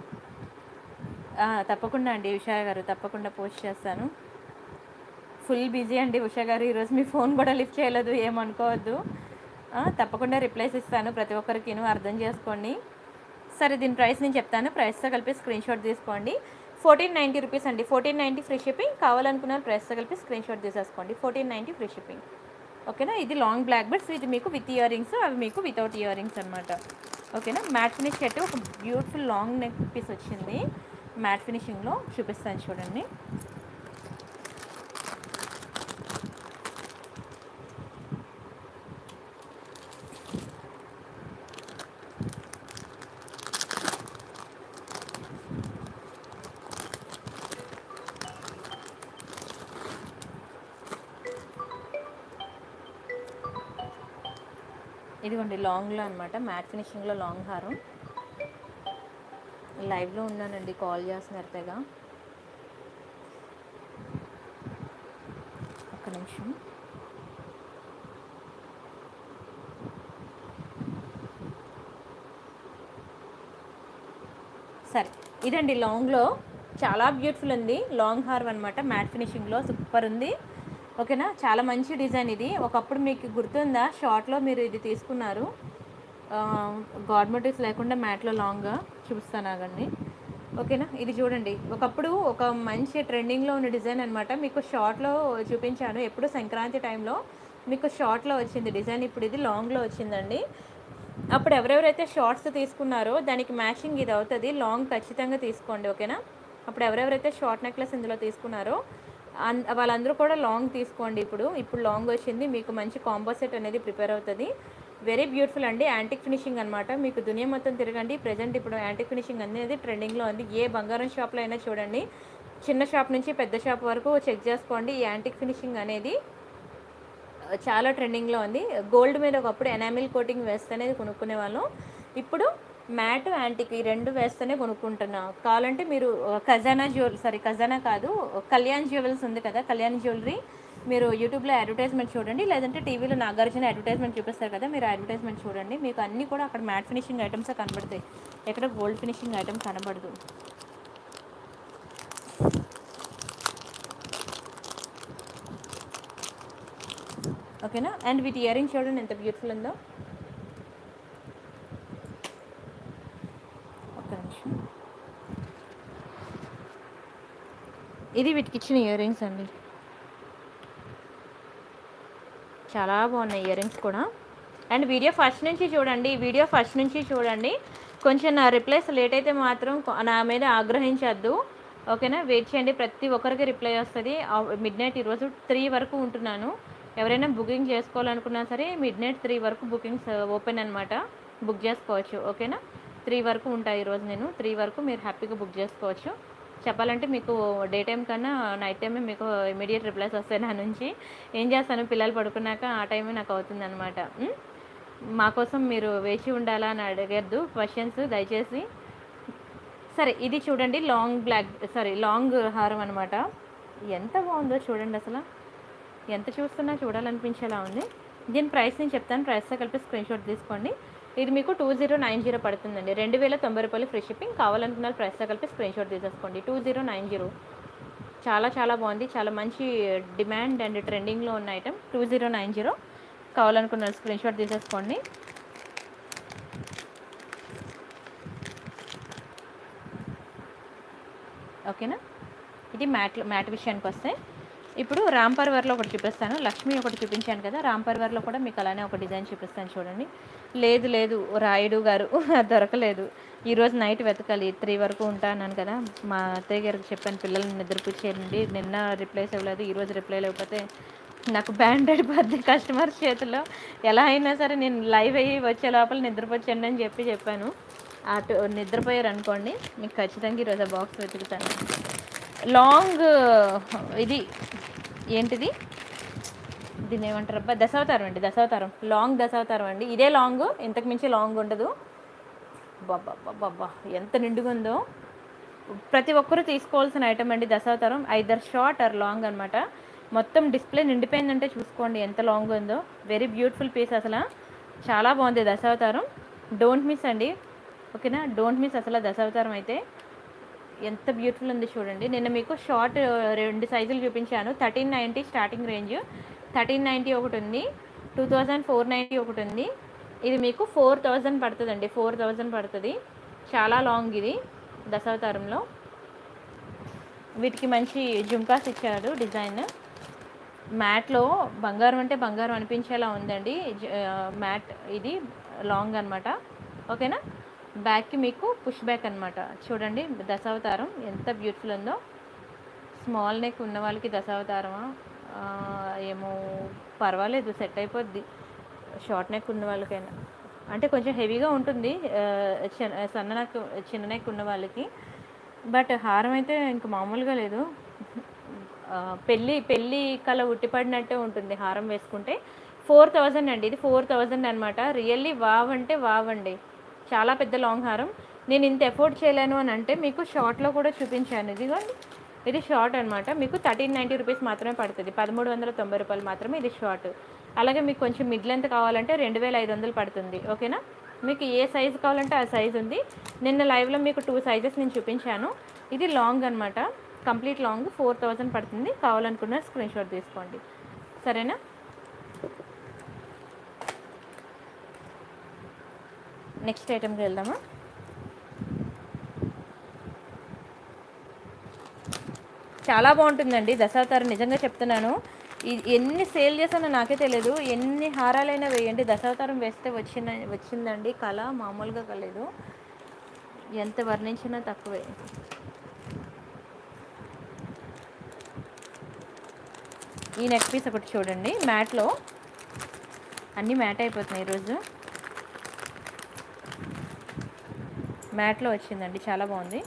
తప్పకుండా అండి ఉషా గారు, తప్పకుండా పోస్ట్ చేస్తాను. ఫుల్ బిజీ అండి ఉషా గారు, ఈరోజు మీ ఫోన్ కూడా లిఫ్ట్ చేయలేదు, ఏమనుకోవద్దు. తప్పకుండా రిప్లైస్ ఇస్తాను ప్రతి ఒక్కరికి, అర్థం చేసుకోండి. సరే, దీని ప్రైస్ నేను చెప్తాను, ప్రైస్తో కలిపి స్క్రీన్ షాట్ తీసుకోండి. ఫోర్టీన్ నైంటీ రూపీస్ అండి, ఫోర్టీన్ నైంటీ ఫ్రీ షిప్పింగ్. కావాలనుకున్న ప్రైస్తో కలిపి స్క్రీన్ షాట్ తీసేసుకోండి, ఫోర్టీన్ నైంటీ ఫ్రీ షిప్పింగ్. ఓకేనా, ఇది లాంగ్ బ్లాక్ బెడ్స్, ఇది మీకు విత్ ఇయర్ రింగ్స్, అవి మీకు వితౌట్ ఇయర్ రింగ్స్ అనమాట. ఓకేనా, మ్యాట్ ఫినిష్ సెట్, ఒక బ్యూటిఫుల్ లాంగ్ నెక్ పీస్ వచ్చింది, మ్యాట్ ఫినిషింగ్లో చూపిస్తాను చూడండి. ఇదిగోండి లాంగ్లో అనమాట, మ్యాట్ ఫినిషింగ్లో లాంగ్ హారం. లైవ్లో ఉన్నానండి, కాల్ చేస్తున్నారు తెగ, ఒక్క నిమిషం. సరే, ఇదండి లాంగ్లో చాలా బ్యూటిఫుల్ ఉంది, లాంగ్ హారం అనమాట, మ్యాట్ ఫినిషింగ్లో సూపర్ ఉంది. ఓకేనా, చాలా మంచి డిజైన్ ఇది. ఒకప్పుడు మీకు గుర్తుందా, షార్ట్లో మీరు ఇది తీసుకున్నారు, గాడ్ మోటివ్స్ లేకుండా మ్యాట్లో లాంగ్గా చూపిస్తాను ఆగండి. ఓకేనా, ఇది చూడండి, ఒకప్పుడు ఒక మంచి ట్రెండింగ్లో ఉన్న డిజైన్ అనమాట, మీకు షార్ట్లో చూపించాను ఎప్పుడు సంక్రాంతి టైంలో, మీకు షార్ట్లో వచ్చింది డిజైన్, ఇప్పుడు ఇది లాంగ్లో వచ్చిందండి. అప్పుడు ఎవరెవరైతే షార్ట్స్ తీసుకున్నారో దానికి మ్యాచింగ్ ఇది అవుతుంది, లాంగ్ ఖచ్చితంగా తీసుకోండి. ఓకేనా, అప్పుడు ఎవరెవరైతే షార్ట్ నెక్లెస్ ఇందులో తీసుకున్నారో అన్ వాళ్ళందరూ కూడా లాంగ్ తీసుకోండి. ఇప్పుడు ఇప్పుడు లాంగ్ వచ్చింది, మీకు మంచి కాంబో సెట్ అనేది ప్రిపేర్ అవుతుంది. వెరీ బ్యూటిఫుల్ అండి, యాంటిక్ ఫినిషింగ్ అనమాట. మీకు దునియా మొత్తం తిరగండి, ప్రజెంట్ ఇప్పుడు యాంటిక్ ఫినిషింగ్ అనేది ట్రెండింగ్లో ఉంది. ఏ బంగారం షాప్లో అయినా చూడండి, చిన్న షాప్ నుంచి పెద్ద షాప్ వరకు చెక్ చేసుకోండి, ఈ యాంటిక్ ఫినిషింగ్ అనేది చాలా ట్రెండింగ్లో ఉంది. గోల్డ్ మీద ఒకప్పుడు ఎనామిల్ కోటింగ్ వేస్తేనే కొనుక్కునే వాళ్ళం, ఇప్పుడు మ్యాట్ యాంటిక్ ఈ రెండు వేస్తేనే కొనుక్కుంటున్నా. కావాలంటే మీరు ఖజానా జ్యువెల్ సారీ ఖజానా కాదు కళ్యాణ్ జ్యువెల్స్ ఉంది కదా, కళ్యాణ్ జ్యువెలరీ మీరు యూట్యూబ్లో అడ్వర్టైజ్మెంట్ చూడండి, లేదంటే టీవీలో నాగార్జున అడ్వర్టైజ్మెంట్ చూపిస్తారు కదా, మీరు అడ్వర్టైజ్మెంట్ చూడండి, మీకు అన్నీ కూడా అక్కడ మ్యాట్ ఫినిషింగ్ ఐటమ్సే కనబడతాయి, ఎక్కడ గోల్డ్ ఫినిషింగ్ ఐటమ్ కనబడదు. ఓకేనా, అండ్ వీటి ఇయర్ రింగ్ చూడండి ఎంత బ్యూటిఫుల్ ఉందో. ఒక్క నిమిషం, ఇది వీటికి ఇచ్చిన ఇయర్ రింగ్స్ అండి, చాలా బాగున్నాయి ఇయర్ రింగ్స్ కూడా. అండ్ వీడియో ఫస్ట్ నుంచి చూడండి, వీడియో ఫస్ట్ నుంచి చూడండి, కొంచెం నా రిప్లైస్ లేట్ అయితే మాత్రం నా మీద ఆగ్రహించద్దు. ఓకేనా, వెయిట్ చేయండి, ప్రతి ఒక్కరికి రిప్లై వస్తుంది. మిడ్ నైట్ ఈరోజు త్రీ వరకు ఉంటున్నాను, ఎవరైనా బుకింగ్ చేసుకోవాలనుకున్నా సరే మిడ్ నైట్ త్రీ వరకు బుకింగ్స్ ఓపెన్ అనమాట, బుక్ చేసుకోవచ్చు. ఓకేనా, త్రీ వరకు ఉంటాయి ఈరోజు, నేను త్రీ వరకు మీరు హ్యాపీగా బుక్ చేసుకోవచ్చు. చెప్పాలంటే మీకు డే టైం కన్నా నైట్ టైమే మీకు ఇమీడియట్ రిప్లైస్ వస్తాయి నా నుంచి. ఏం చేస్తాను, పిల్లలు పడుకున్నాక ఆ టైమే నాకు అవుతుంది అనమాట. మా కోసం మీరు వేచి ఉండాలా అని అడగద్దు క్వశ్చన్స్ దయచేసి. సరే, ఇది చూడండి లాంగ్ బ్లాక్ సారీ లాంగ్ హారం అనమాట, ఎంత బాగుందో చూడండి, అసలు ఎంత చూస్తున్నా చూడాలనిపించేలా ఉంది. దీని ప్రైస్ నేను చెప్తాను, ప్రైస్తో కలిపి స్క్రీన్ షాట్ తీసుకోండి. ఇది మీకు టూ జీరో నైన్ జీరో పడుతుందండి, రెండు వేల తొంభై రూపాయలు ఫ్రీ షిప్పింగ్. కావాలనుకున్న ప్రైస్తో కలిపి స్క్రీన్ షాట్ తీసేసుకోండి, టూ జీరో నైన్ జీరో. చాలా చాలా బాగుంది, చాలా మంచి డిమాండ్ అండ్ ట్రెండింగ్లో ఉన్న item, two zero nine zero. కావాలనుకున్న స్క్రీన్ షాట్ తీసేసుకోండి. ఓకేనా, ఇది మ్యాట్ మ్యాట్ విషయానికి వస్తే ఇప్పుడు రామ్ పర్వర్లో ఒకటి చూపిస్తాను, లక్ష్మి ఒకటి చూపించాను కదా, రామ్ పర్వర్లో కూడా మీకు అలానే ఒక డిజైన్ చూపిస్తాను చూడండి. లేదు లేదు రాయుడు గారు దొరకలేదు, ఈరోజు నైట్ వెతకాలి, త్రీ వరకు ఉంటాను కదా, మా అత్తయ్య గారికి చెప్పాను పిల్లల్ని నిద్రపుచ్చేయండి, నిన్న రిప్లైస్ ఇవ్వలేదు, ఈరోజు రిప్లై లేకపోతే నాకు బ్యాండెడ్ పద్ది కస్టమర్ చేతిలో, ఎలా అయినా సరే నేను లైవ్ అయ్యి వచ్చే లోపల నిద్రపోచ్చండి అని చెప్పి చెప్పాను. అటు నిద్రపోయారు అనుకోండి, మీకు ఖచ్చితంగా ఈరోజు ఆ బాక్స్ వెతుకుతాను. లాంగ్ ఇది ఏంటిది, దీన్ని ఏమంటారు అబ్బా, దశావతారం అండి, దశావతారం లాంగ్ దశావతారం అండి, ఇదే లాంగ్, ఇంతకు మించి లాంగ్ ఉండదు. బాబా ఎంత నిండుగా ఉందో. ప్రతి ఒక్కరూ తీసుకోవాల్సిన ఐటమ్ అండి Dashavataram. Either short or long అనమాట. మొత్తం డిస్ప్లే నిండిపోయిందంటే చూసుకోండి ఎంత లాంగ్ ఉందో. వెరీ బ్యూటిఫుల్ పీస్ అసలు, చాలా బాగుంది దశావతారం. డోంట్ మిస్ అండి, ఓకేనా? డోంట్ మిస్ అసలు దశావతారం అయితే ఎంత బ్యూటిఫుల్ ఉంది చూడండి. నిన్న మీకు షార్ట్ రెండు సైజులు చూపించాను. Thirteen ninety starting range, thirteen ninety ఒకటి ఉంది, టూ థౌజండ్ ఫోర్ నైంటీ ఒకటి ఉంది. ఇది మీకు ఫోర్ థౌజండ్ పడుతుందండి, ఫోర్ థౌజండ్ పడుతుంది. చాలా లాంగ్ ఇది దశావతారంలో. వీటికి మంచి జుంకాస్ ఇచ్చారు డిజైన్. మ్యాట్లో బంగారం అంటే బంగారం అనిపించేలా ఉందండి. మ్యాట్ ఇది లాంగ్ అనమాట, ఓకేనా? బ్యాక్కి మీకు పుష్ బ్యాక్ అనమాట. చూడండి దశావతారం ఎంత బ్యూటిఫుల్ ఉందో. స్మాల్ నెక్ ఉన్న వాళ్ళకి దశావతారమా ఏమో పర్వాలేదు, సెట్ అయిపోద్ది. షార్ట్ నెక్ ఉన్న వాళ్ళకైనా అంటే కొంచెం హెవీగా ఉంటుంది, సన్న నెక్ చిన్న నెక్ ఉన్న వాళ్ళకి. బట్ హారం అయితే ఇంక మామూలుగా లేదు. పెళ్ళి పెళ్ళి కళ ఉట్టిపడినట్టే ఉంటుంది హారం వేసుకుంటే. ఫోర్ థౌజండ్ అండి ఇది, ఫోర్ థౌజండ్ అనమాట. రియల్లీ వావ్ అంటే వావ్ అండి, చాలా పెద్ద లాంగ్ హారం. నేను ఇంత ఎఫోర్డ్ చేయలేను అని అంటే మీకు షార్ట్లో కూడా చూపించాను. ఇదిగోండి ఇది షార్ట్ అనమాట. మీకు థర్టీన్ నైంటీ రూపీస్ మాత్రమే పడుతుంది, పదమూడు వందల తొంభై రూపాయలు మాత్రమే ఇది షార్ట్. అలాగే మీకు కొంచెం మిడ్ లెంత్ కావాలంటే రెండు వేల ఐదు వందలు పడుతుంది, ఓకేనా? మీకు ఏ సైజు కావాలంటే ఆ సైజు ఉంది. నిన్న లైవ్లో మీకు టూ సైజెస్ నేను చూపించాను. ఇది లాంగ్ అనమాట, కంప్లీట్ లాంగ్, ఫోర్ థౌజండ్ పడుతుంది. కావాలనుకున్న స్క్రీన్ షాట్ తీసుకోండి, సరేనా? నెక్స్ట్ ఐటమ్కి వెళ్దామా? చాలా బాగుంటుందండి దశావతారం, నిజంగా చెప్తున్నాను. ఎన్ని సేల్ చేసానో నాకే తెలియదు. ఎన్ని హారాలైనా వేయండి, దశావతారం వేస్తే వచ్చిన వచ్చిందండి కళ, మామూలుగా కలేదు. ఎంత వర్ణించినా తక్కువే. ఈ నెక్ పీస్ ఒకటి చూడండి, మ్యాట్లో అన్నీ మ్యాట్ అయిపోతున్నాయి ఈరోజు. మ్యాట్లో వచ్చిందండి, చాలా బాగుంది.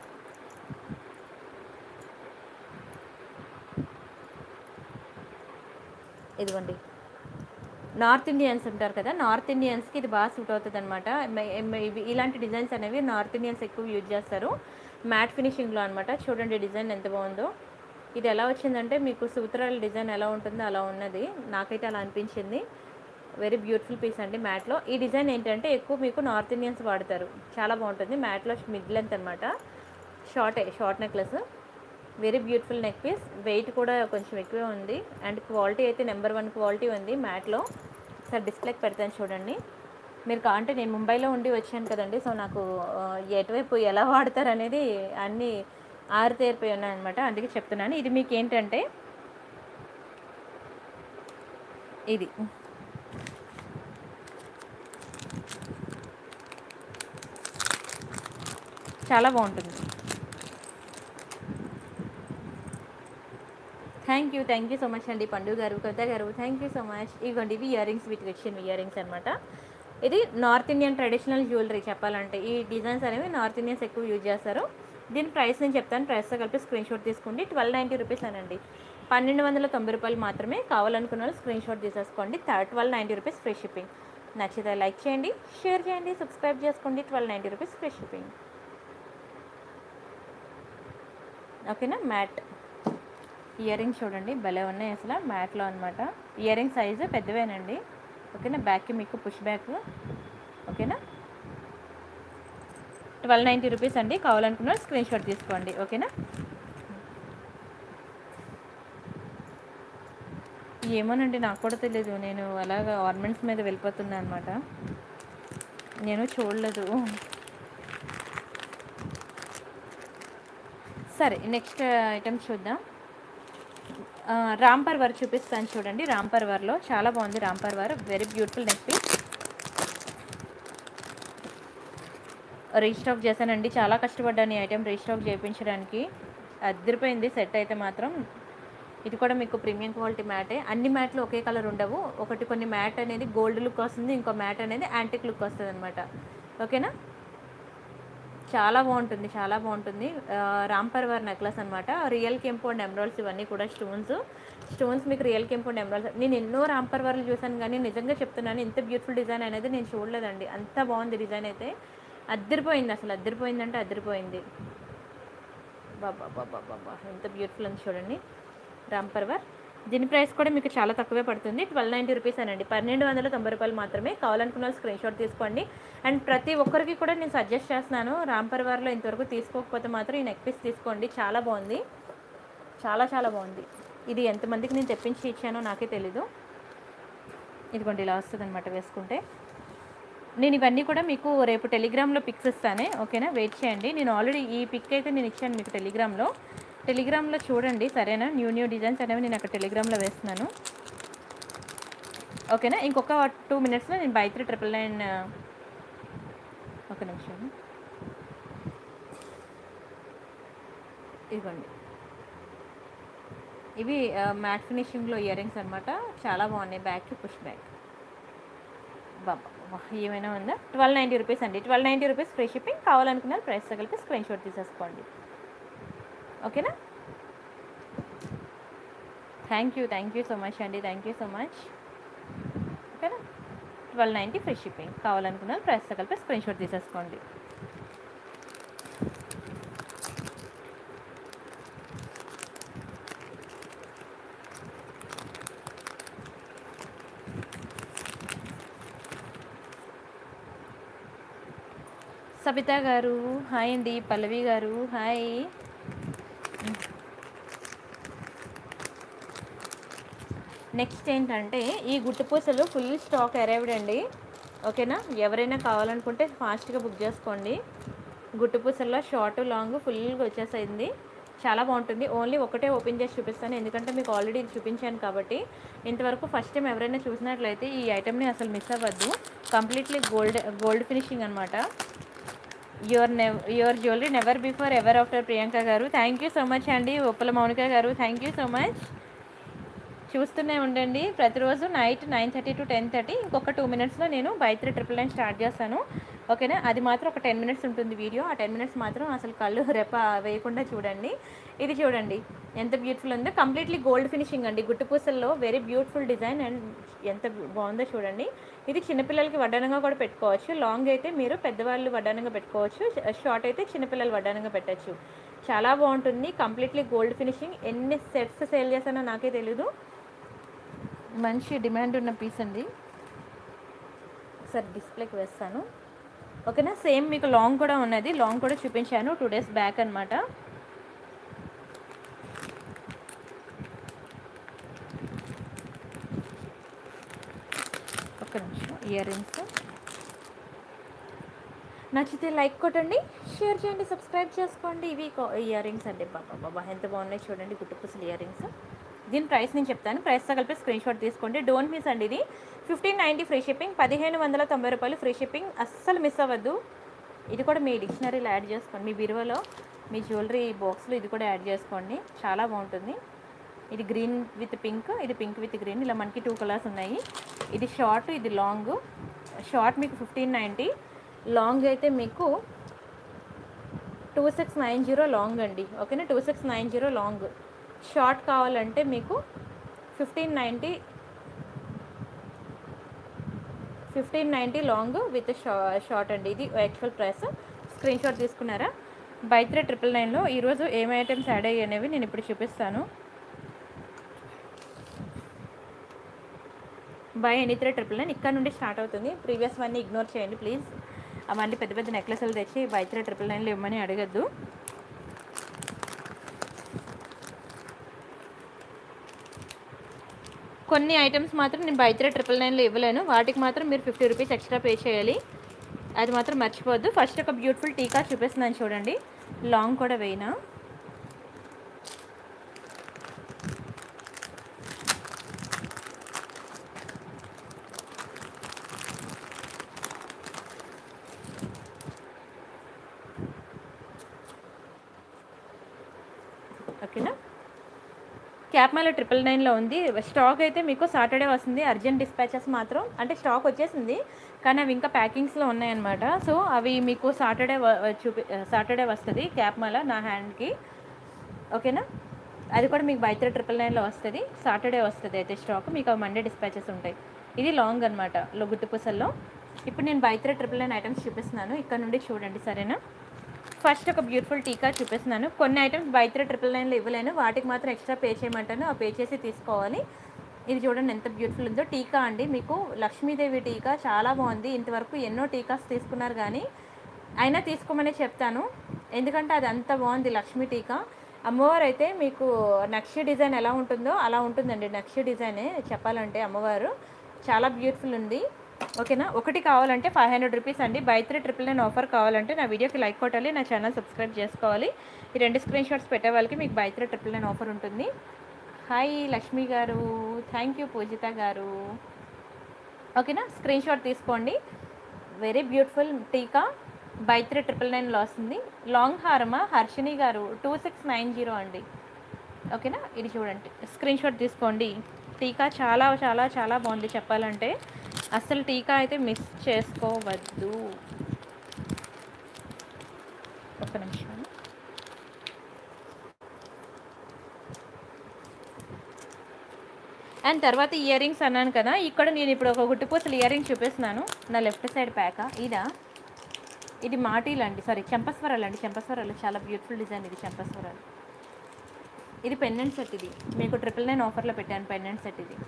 ఇదిగోండి, నార్త్ ఇండియన్స్ ఉంటారు కదా, నార్త్ ఇండియన్స్కి ఇది బాగా సూట్ అవుతుంది అనమాట. ఇలాంటి డిజైన్స్ అనేవి నార్త్ ఇండియన్స్ ఎక్కువ యూజ్ చేస్తారు, మ్యాట్ ఫినిషింగ్లో అనమాట. చూడండి డిజైన్ ఎంత బాగుందో. ఇది ఎలా వచ్చిందంటే మీకు సూత్రాల డిజైన్ ఎలా ఉంటుందో అలా ఉన్నది, నాకైతే అలా అనిపించింది. వెరీ బ్యూటిఫుల్ పీస్ అండి మ్యాట్లో. ఈ డిజైన్ ఏంటంటే ఎక్కువ మీకు నార్త్ ఇండియన్స్ వాడతారు, చాలా బాగుంటుంది. మ్యాట్లో మిడ్ లెంత్ అనమాట, షార్టే short necklace. Very beautiful neck piece. Weight కూడా కొంచెం ఎక్కువే ఉంది, అండ్ క్వాలిటీ అయితే నెంబర్ వన్ క్వాలిటీ ఉంది మ్యాట్లో. సార్ డిస్ప్లేకి పెడతాను చూడండి. మీరు కాంటే నేను ముంబైలో ఉండి వచ్చాను కదండి, సో నాకు ఎటువైపు ఎలా వాడతారు అనేది అన్నీ ఆరితేరిపోయి ఉన్నాయన్నమాట, అందుకే చెప్తున్నాను. ఇది మీకు ఏంటంటే ఇది చాలా బాగుంటుంది. Thank you thank you so much అండి పండు గారు, కవిత గారు, థ్యాంక్ యూ సో మచ్. ఇవ్వండి ఇవి ఇయర్ రింగ్స్, వీటికి వచ్చిన ఇయర్ రింగ్స్ అనమాట. ఇది నార్త్ ఇండియన్ ట్రెడిషనల్ జ్యువెలరీ చెప్పాలంటే. ఈ డిజైన్స్ అనేవి నార్త్ ఇండియన్స్ ఎక్కువ యూజ్ చేస్తారు. దీని ప్రైస్ నేను చెప్తాను, ప్రైస్తో కలిపి స్క్రీన్ షాట్ తీసుకోండి. ట్వెల్వ్ నైంటీ రూపీస్ అనండి, పన్నెండు వందల తొంభై రూపాయలు మాత్రమే. కావాలనుకున్న వాళ్ళు స్క్రీన్ షాట్ తీసేసుకోండి. Twelve ninety rupees free shipping. నచ్చితే లైక్ చేయండి, షేర్ చేయండి, సబ్స్క్రైబ్ చేసుకోండి. Twelve ninety rupees free shipping, ఓకేనా? మ్యాట్ ఇయర్ రింగ్స్ చూడండి భలే ఉన్నాయి అసలు, మ్యాట్లో అనమాట. ఇయర్ రింగ్ సైజు పెద్దవేనండి, ఓకేనా? బ్యాక్కి మీకు పుష్ బ్యాక్, ఓకేనా? ట్వెల్వ్ నైంటీ రూపీస్ అండి. కావాలనుకున్న స్క్రీన్ షాట్ తీసుకోండి, ఓకేనా? ఏమోనండి నాకు కూడా తెలియదు, నేను అలాగా ఆర్నమెంట్స్ మీద వెళ్ళిపోతున్నా అనమాట, నేను చూడలేదు. సరే నెక్స్ట్ ఐటమ్ చూద్దాం. రాంపర్ వర్ చూపిస్తాను చూడండి. రాంపర్ వర్లో చాలా బాగుంది. రాంపర్ వర్ very beautiful neck piece. Restock చేశానండి, చాలా కష్టపడ్డాను ఈ ఐటెం రీస్టాక్ చేయించడానికి. అదిరిపోయింది సెట్ అయితే మాత్రం. ఇది కూడా మీకు ప్రీమియం క్వాలిటీ మ్యాటే. అన్ని మ్యాట్లు ఒకే కలర్ ఉండవు, ఒకటి కొన్ని మ్యాట్ అనేది గోల్డ్ లుక్ వస్తుంది, ఇంకో మ్యాట్ అనేది యాంటిక్ లుక్ వస్తుంది అనమాట, ఓకేనా? చాలా బాగుంటుంది, చాలా బాగుంటుంది. రాంపర్ వర్ నెక్లెస్ అనమాట. రియల్ కెంపు అండ్ ఎమరాల్డ్స్ ఇవన్నీ కూడా స్టోన్స్ స్టోన్స్ మీకు రియల్ కెంపు అండ్ ఎమరాల్డ్స్. నేను ఎన్నో రాంపర్ వర్లు చూసాను, కానీ నిజంగా చెప్తున్నాను ఇంత బ్యూటిఫుల్ డిజైన్ అనేది నేను చూడలేదండి. అంత బాగుంది డిజైన్ అయితే. అద్దరిపోయింది అసలు, అద్దరిపోయిందంటే అద్దరిపోయింది. బాబా బాబా బాబా ఎంత బ్యూటిఫుల్ ఉంది చూడండి, రామ్ పర్వర్. దీని ప్రైస్ కూడా మీకు చాలా తక్కువే పడుతుంది, ట్వెల్వ్ నైంటీ రూపీస్ అనండి, పన్నెండు వందల తొంభై రూపాయలు మాత్రమే. కావాలనుకున్న స్క్రీన్ షాట్ తీసుకోండి. అండ్ ప్రతి ఒక్కరికి కూడా నేను సజెస్ట్ చేస్తున్నాను, రామ్ పర్వర్లో ఇంతవరకు తీసుకోకపోతే మాత్రం ఈ నెక్ పీస్ తీసుకోండి, చాలా బాగుంది, చాలా చాలా బాగుంది. ఇది ఎంతమందికి నేను తెప్పించి ఇచ్చానో నాకే తెలీదు. ఇదిగోండి ఇలా వస్తుంది అనమాట వేసుకుంటే. నేను ఇవన్నీ కూడా మీకు రేపు టెలిగ్రామ్లో పిక్స్ ఇస్తానే, ఓకేనా, వెయిట్ చేయండి. నేను ఆల్రెడీ ఈ పిక్ అయితే నేను ఇచ్చాను మీకు టెలిగ్రామ్లో, టెలిగ్రామ్లో చూడండి సరేనా. న్యూ న్యూ డిజైన్స్ అనేవి నేను అక్కడ టెలిగ్రామ్లో వేస్తున్నాను, ఓకేనా. ఇంకొక టూ మినిట్స్లో నేను బై త్రీ ట్రిపుల్ నైన్, ఒక నిమిషం, ఇదిగోండి ఇవి మ్యాట్ ఫినిషింగ్లో ఇయర్ రింగ్స్ అనమాట, చాలా బాగున్నాయి, బ్యాక్ పుష్ బ్యాక్. బాబా ఏమైనా ఉందా, ట్వెల్వ్ నైంటీ రూపీస్ అండి, twelve ninety rupees free shipping. కావాలనుకున్నారు ప్రైస్ తగిలితే స్క్రీన్ షాట్ తీసేసుకోండి, ఓకేనా. Thank you thank you so much అండి, థ్యాంక్ యూ సో మచ్, ఓకేనా. Twelve ninety free shipping. కావాలనుకున్నారు ప్రైస్ తగిలితే స్క్రీన్ షాట్ తీసేసుకోండి. సబితా గారు హాయ్ అండి, పల్లవి గారు హాయ్. నెక్స్ట్ ఏంటంటే ఈ గుట్టు పూసలు ఫుల్ స్టాక్ అరైవ్డ్ అండి, ఓకేనా. ఎవరైనా కావాలనుకుంటే ఫాస్ట్గా బుక్ చేసుకోండి. గుట్టు పూసల్లో షార్ట్ లాంగ్ ఫుల్గా వచ్చేసింది, చాలా బాగుంటుంది. ఓన్లీ ఒకటే ఓపెన్ చేసి చూపిస్తాను, ఎందుకంటే మీకు ఆల్రెడీ ఇది చూపించాను కాబట్టి. ఇంతవరకు ఫస్ట్ టైం ఎవరైనా చూసినట్లయితే ఈ ఐటెంని అసలు మిస్ అవ్వద్దు. కంప్లీట్లీ గోల్డ్ గోల్డ్ ఫినిషింగ్ అనమాట. Your nev your jewellery never before ever after Priyanka గారు, థ్యాంక్ యూ సో మచ్ అండి. ఉప్పల మౌనిక గారు థ్యాంక్ యూ సో మచ్. చూస్తూనే ఉండండి ప్రతిరోజు night nine thirty to ten thirty. ఇంకొక టూ మినిట్స్లో నేను by three triple nine start చేస్తాను, ఓకేనా. అది మాత్రం ఒక టెన్ మినిట్స్ ఉంటుంది వీడియో, ఆ టెన్ మినిట్స్ మాత్రం అసలు కళ్ళు రెప్ప వేయకుండా చూడండి. ఇది చూడండి ఎంత బ్యూటిఫుల్ ఉందో, కంప్లీట్లీ గోల్డ్ ఫినిషింగ్ అండి, గుట్టుపూసల్లో వెరీ బ్యూటిఫుల్ డిజైన్. అండ్ ఎంత బాగుందో చూడండి. ఇది చిన్నపిల్లలకి వడ్డానంగా కూడా పెట్టుకోవచ్చు, లాంగ్ అయితే మీరు పెద్దవాళ్ళు వడ్డానంగా పెట్టుకోవచ్చు, షార్ట్ అయితే చిన్నపిల్లలు వడ్డానంగా పెట్టచ్చు. చాలా బాగుంటుంది, కంప్లీట్లీ గోల్డ్ ఫినిషింగ్. ఎన్ని సెట్స్ సేల్ చేశానో నాకే తెలీదు, మంచి డిమాండ్ ఉన్న పీస్ అండి. ఒకసారి డిస్ప్లేకి వేస్తాను, ఓకేనా. సేమ్ మీకు లాంగ్ కూడా ఉన్నది, లాంగ్ కూడా చూపించాను టూ డేస్ బ్యాక్ అనమాట. ఒక్క నిమిషం. ఇయర్ రింగ్స్ నచ్చితే లైక్ కొట్టండి, షేర్ చేయండి, సబ్స్క్రైబ్ చేసుకోండి. ఇవి ఇయర్ రింగ్స్ అండి, బాబా బాబా ఎంత బాగున్నాయి చూడండి, గుట్టుపూసలు ఇయర్ రింగ్స్. దీని ప్రైస్ నేను చెప్తాను, ప్రైస్తో కలిపి స్క్రీన్ షాట్ తీసుకోండి. డోంట్ మిస్ అండి, ఇది ఫిఫ్టీన్ నైంటీ ఫ్రీ షిప్పింగ్, పదిహేను వందల తొంభై రూపాయలు ఫ్రీ షిప్పింగ్, అస్సలు మిస్ అవ్వద్దు. ఇది కూడా మీ డిక్షనరీలో యాడ్ చేసుకోండి, మీ బీరువాలో మీ జ్యువెలరీ బాక్స్లో ఇది కూడా యాడ్ చేసుకోండి, చాలా బాగుంటుంది. ఇది గ్రీన్ విత్ పింక్, ఇది పింక్ విత్ గ్రీన్, ఇలా మనకి టూ కలర్స్ ఉన్నాయి. ఇది షార్ట్, ఇది లాంగ్. షార్ట్ మీకు ఫిఫ్టీన్ నైంటీ, లాంగ్ అయితే మీకు two six nine zero long అండి, ఓకేనా. Two six nine zero long. Short కావాలంటే మీకు fifteen ninety fifteen ninety long with షా షార్ట్ అండి. ఇది యాక్చువల్ ప్రైస్. స్క్రీన్ షాట్ తీసుకున్నారా. బై త్రీ ట్రిపుల్ నైన్లో ఈరోజు ఏం ఐటమ్స్ యాడ్ అయ్యాయి అనేవి నేను ఇప్పుడు చూపిస్తాను. By any three triple nine ఇక్కడ నుండి స్టార్ట్ అవుతుంది. ప్రీవియస్ వన్నీ ఇగ్నోర్ చేయండి ప్లీజ్. అవన్నీ పెద్ద పెద్ద నెక్లెస్లు తెచ్చి బై త్రీ ట్రిపుల్ నైన్లో ఇవ్వమని అడగద్దు. కొన్ని ఐటమ్స్ మాత్రం నేను బై త్రీ ట్రిపుల్ నైన్లో ఇవ్వలేను, వాటికి మాత్రం మీరు ఫిఫ్టీ రూపీస్ ఎక్స్ట్రా పే చేయాలి, అది మాత్రం మర్చిపోవద్దు. ఫస్ట్ ఒక బ్యూటిఫుల్ టీకా చూపిస్తున్నాను చూడండి, లాంగ్ కూడా వేయినా. ఓకేనా. క్యాప్మాల ట్రిపుల్ నైన్లో ఉంది. స్టాక్ అయితే మీకు సాటర్డే వస్తుంది. అర్జెంట్ డిస్పాచెస్ మాత్రం, అంటే స్టాక్ వచ్చేసింది కానీ అవి ఇంకా ప్యాకింగ్స్లో ఉన్నాయన్నమాట. సో అవి మీకు సాటర్డే చూపి సాటర్డే వస్తుంది క్యాప్మాల నా హ్యాండ్కి, ఓకేనా. అది కూడా మీకు బై త్రీ ట్రిపుల్ నైన్లో వస్తుంది, సాటర్డే వస్తుంది అయితే స్టాక్. మీకు అవి మండే డిస్పాచెస్ ఉంటాయి. ఇది లాంగ్ అనమాట, గుట్టుపూసల్లో ఇప్పుడు నేను by three triple nine items చూపిస్తున్నాను, ఇక్కడ నుండి చూడండి సరేనా. ఫస్ట్ ఒక బ్యూటిఫుల్ టీకా చూపిస్తున్నాను. కొన్ని ఐటమ్స్ బై త్రీ ట్రిపుల్ నైన్లో ఇవ్వలేను, వాటికి మాత్రం ఎక్స్ట్రా పే చేయమంటాను, ఆ పే చేసి తీసుకోవాలి. ఇది చూడండి ఎంత బ్యూటిఫుల్ ఉందో టీకా అండి. మీకు లక్ష్మీదేవి టీకా చాలా బాగుంది. ఇంతవరకు ఎన్నో టీకాస్ తీసుకున్నారు కానీ అయినా తీసుకోమని చెప్తాను, ఎందుకంటే అది అంత బాగుంది లక్ష్మీ టీకా. అమ్మవారు అయితే మీకు నక్షి డిజైన్ ఎలా ఉంటుందో అలా ఉంటుందండి. నక్షి డిజైనే చెప్పాలంటే అమ్మవారు చాలా బ్యూటిఫుల్ ఉంది. ఓకేనా. ఒకటి కావాలంటే ఫైవ్ హండ్రెడ్ రూపీస్ అండి. By three triple nine offer కావాలంటే నా వీడియోకి లైక్ కొట్టాలి, నా ఛానల్ సబ్స్క్రైబ్ చేసుకోవాలి. ఈ రెండు స్క్రీన్ షాట్స్ పెట్టే వాళ్ళకి మీకు by three triple nine offer ఉంటుంది. హాయ్ లక్ష్మి గారు, థ్యాంక్ యూ పూజిత గారు. ఓకేనా, స్క్రీన్ షాట్ తీసుకోండి. వెరీ బ్యూటిఫుల్ టీకా బై త్రీ ట్రిపుల్ నైన్లో వస్తుంది. లాంగ్ హారమా హర్షిని గారు టూ సిక్స్ నైన్ జీరో అండి. ఓకేనా, ఇది చూడండి స్క్రీన్ షాట్ తీసుకోండి. టీకా చాలా చాలా చాలా బాగుంది చెప్పాలంటే, అసలు టీకా అయితే మిస్ చేసుకోవద్దు. ఒక్క నిమిషం. అండ్ తర్వాత ఇయర్ రింగ్స్ అన్నాను కదా, ఇక్కడ నేను ఇప్పుడు ఒక గుట్టిపూసలు ఇయర్ రింగ్ చూపిస్తున్నాను. నా లెఫ్ట్ సైడ్ ప్యాకా ఇదా, ఇది మాటీలు అండి, సారీ చెంపస్వరాలు అండి. చెంపస్వరాలు చాలా బ్యూటిఫుల్ డిజైన్ ఇది చెంపస్వరాలు. ఇది పెండెంట్ సెట్, ఇది మీకు ట్రిపుల్ నైన్ ఆఫర్లో పెట్టాను పెండెంట్ సెట్. ఇది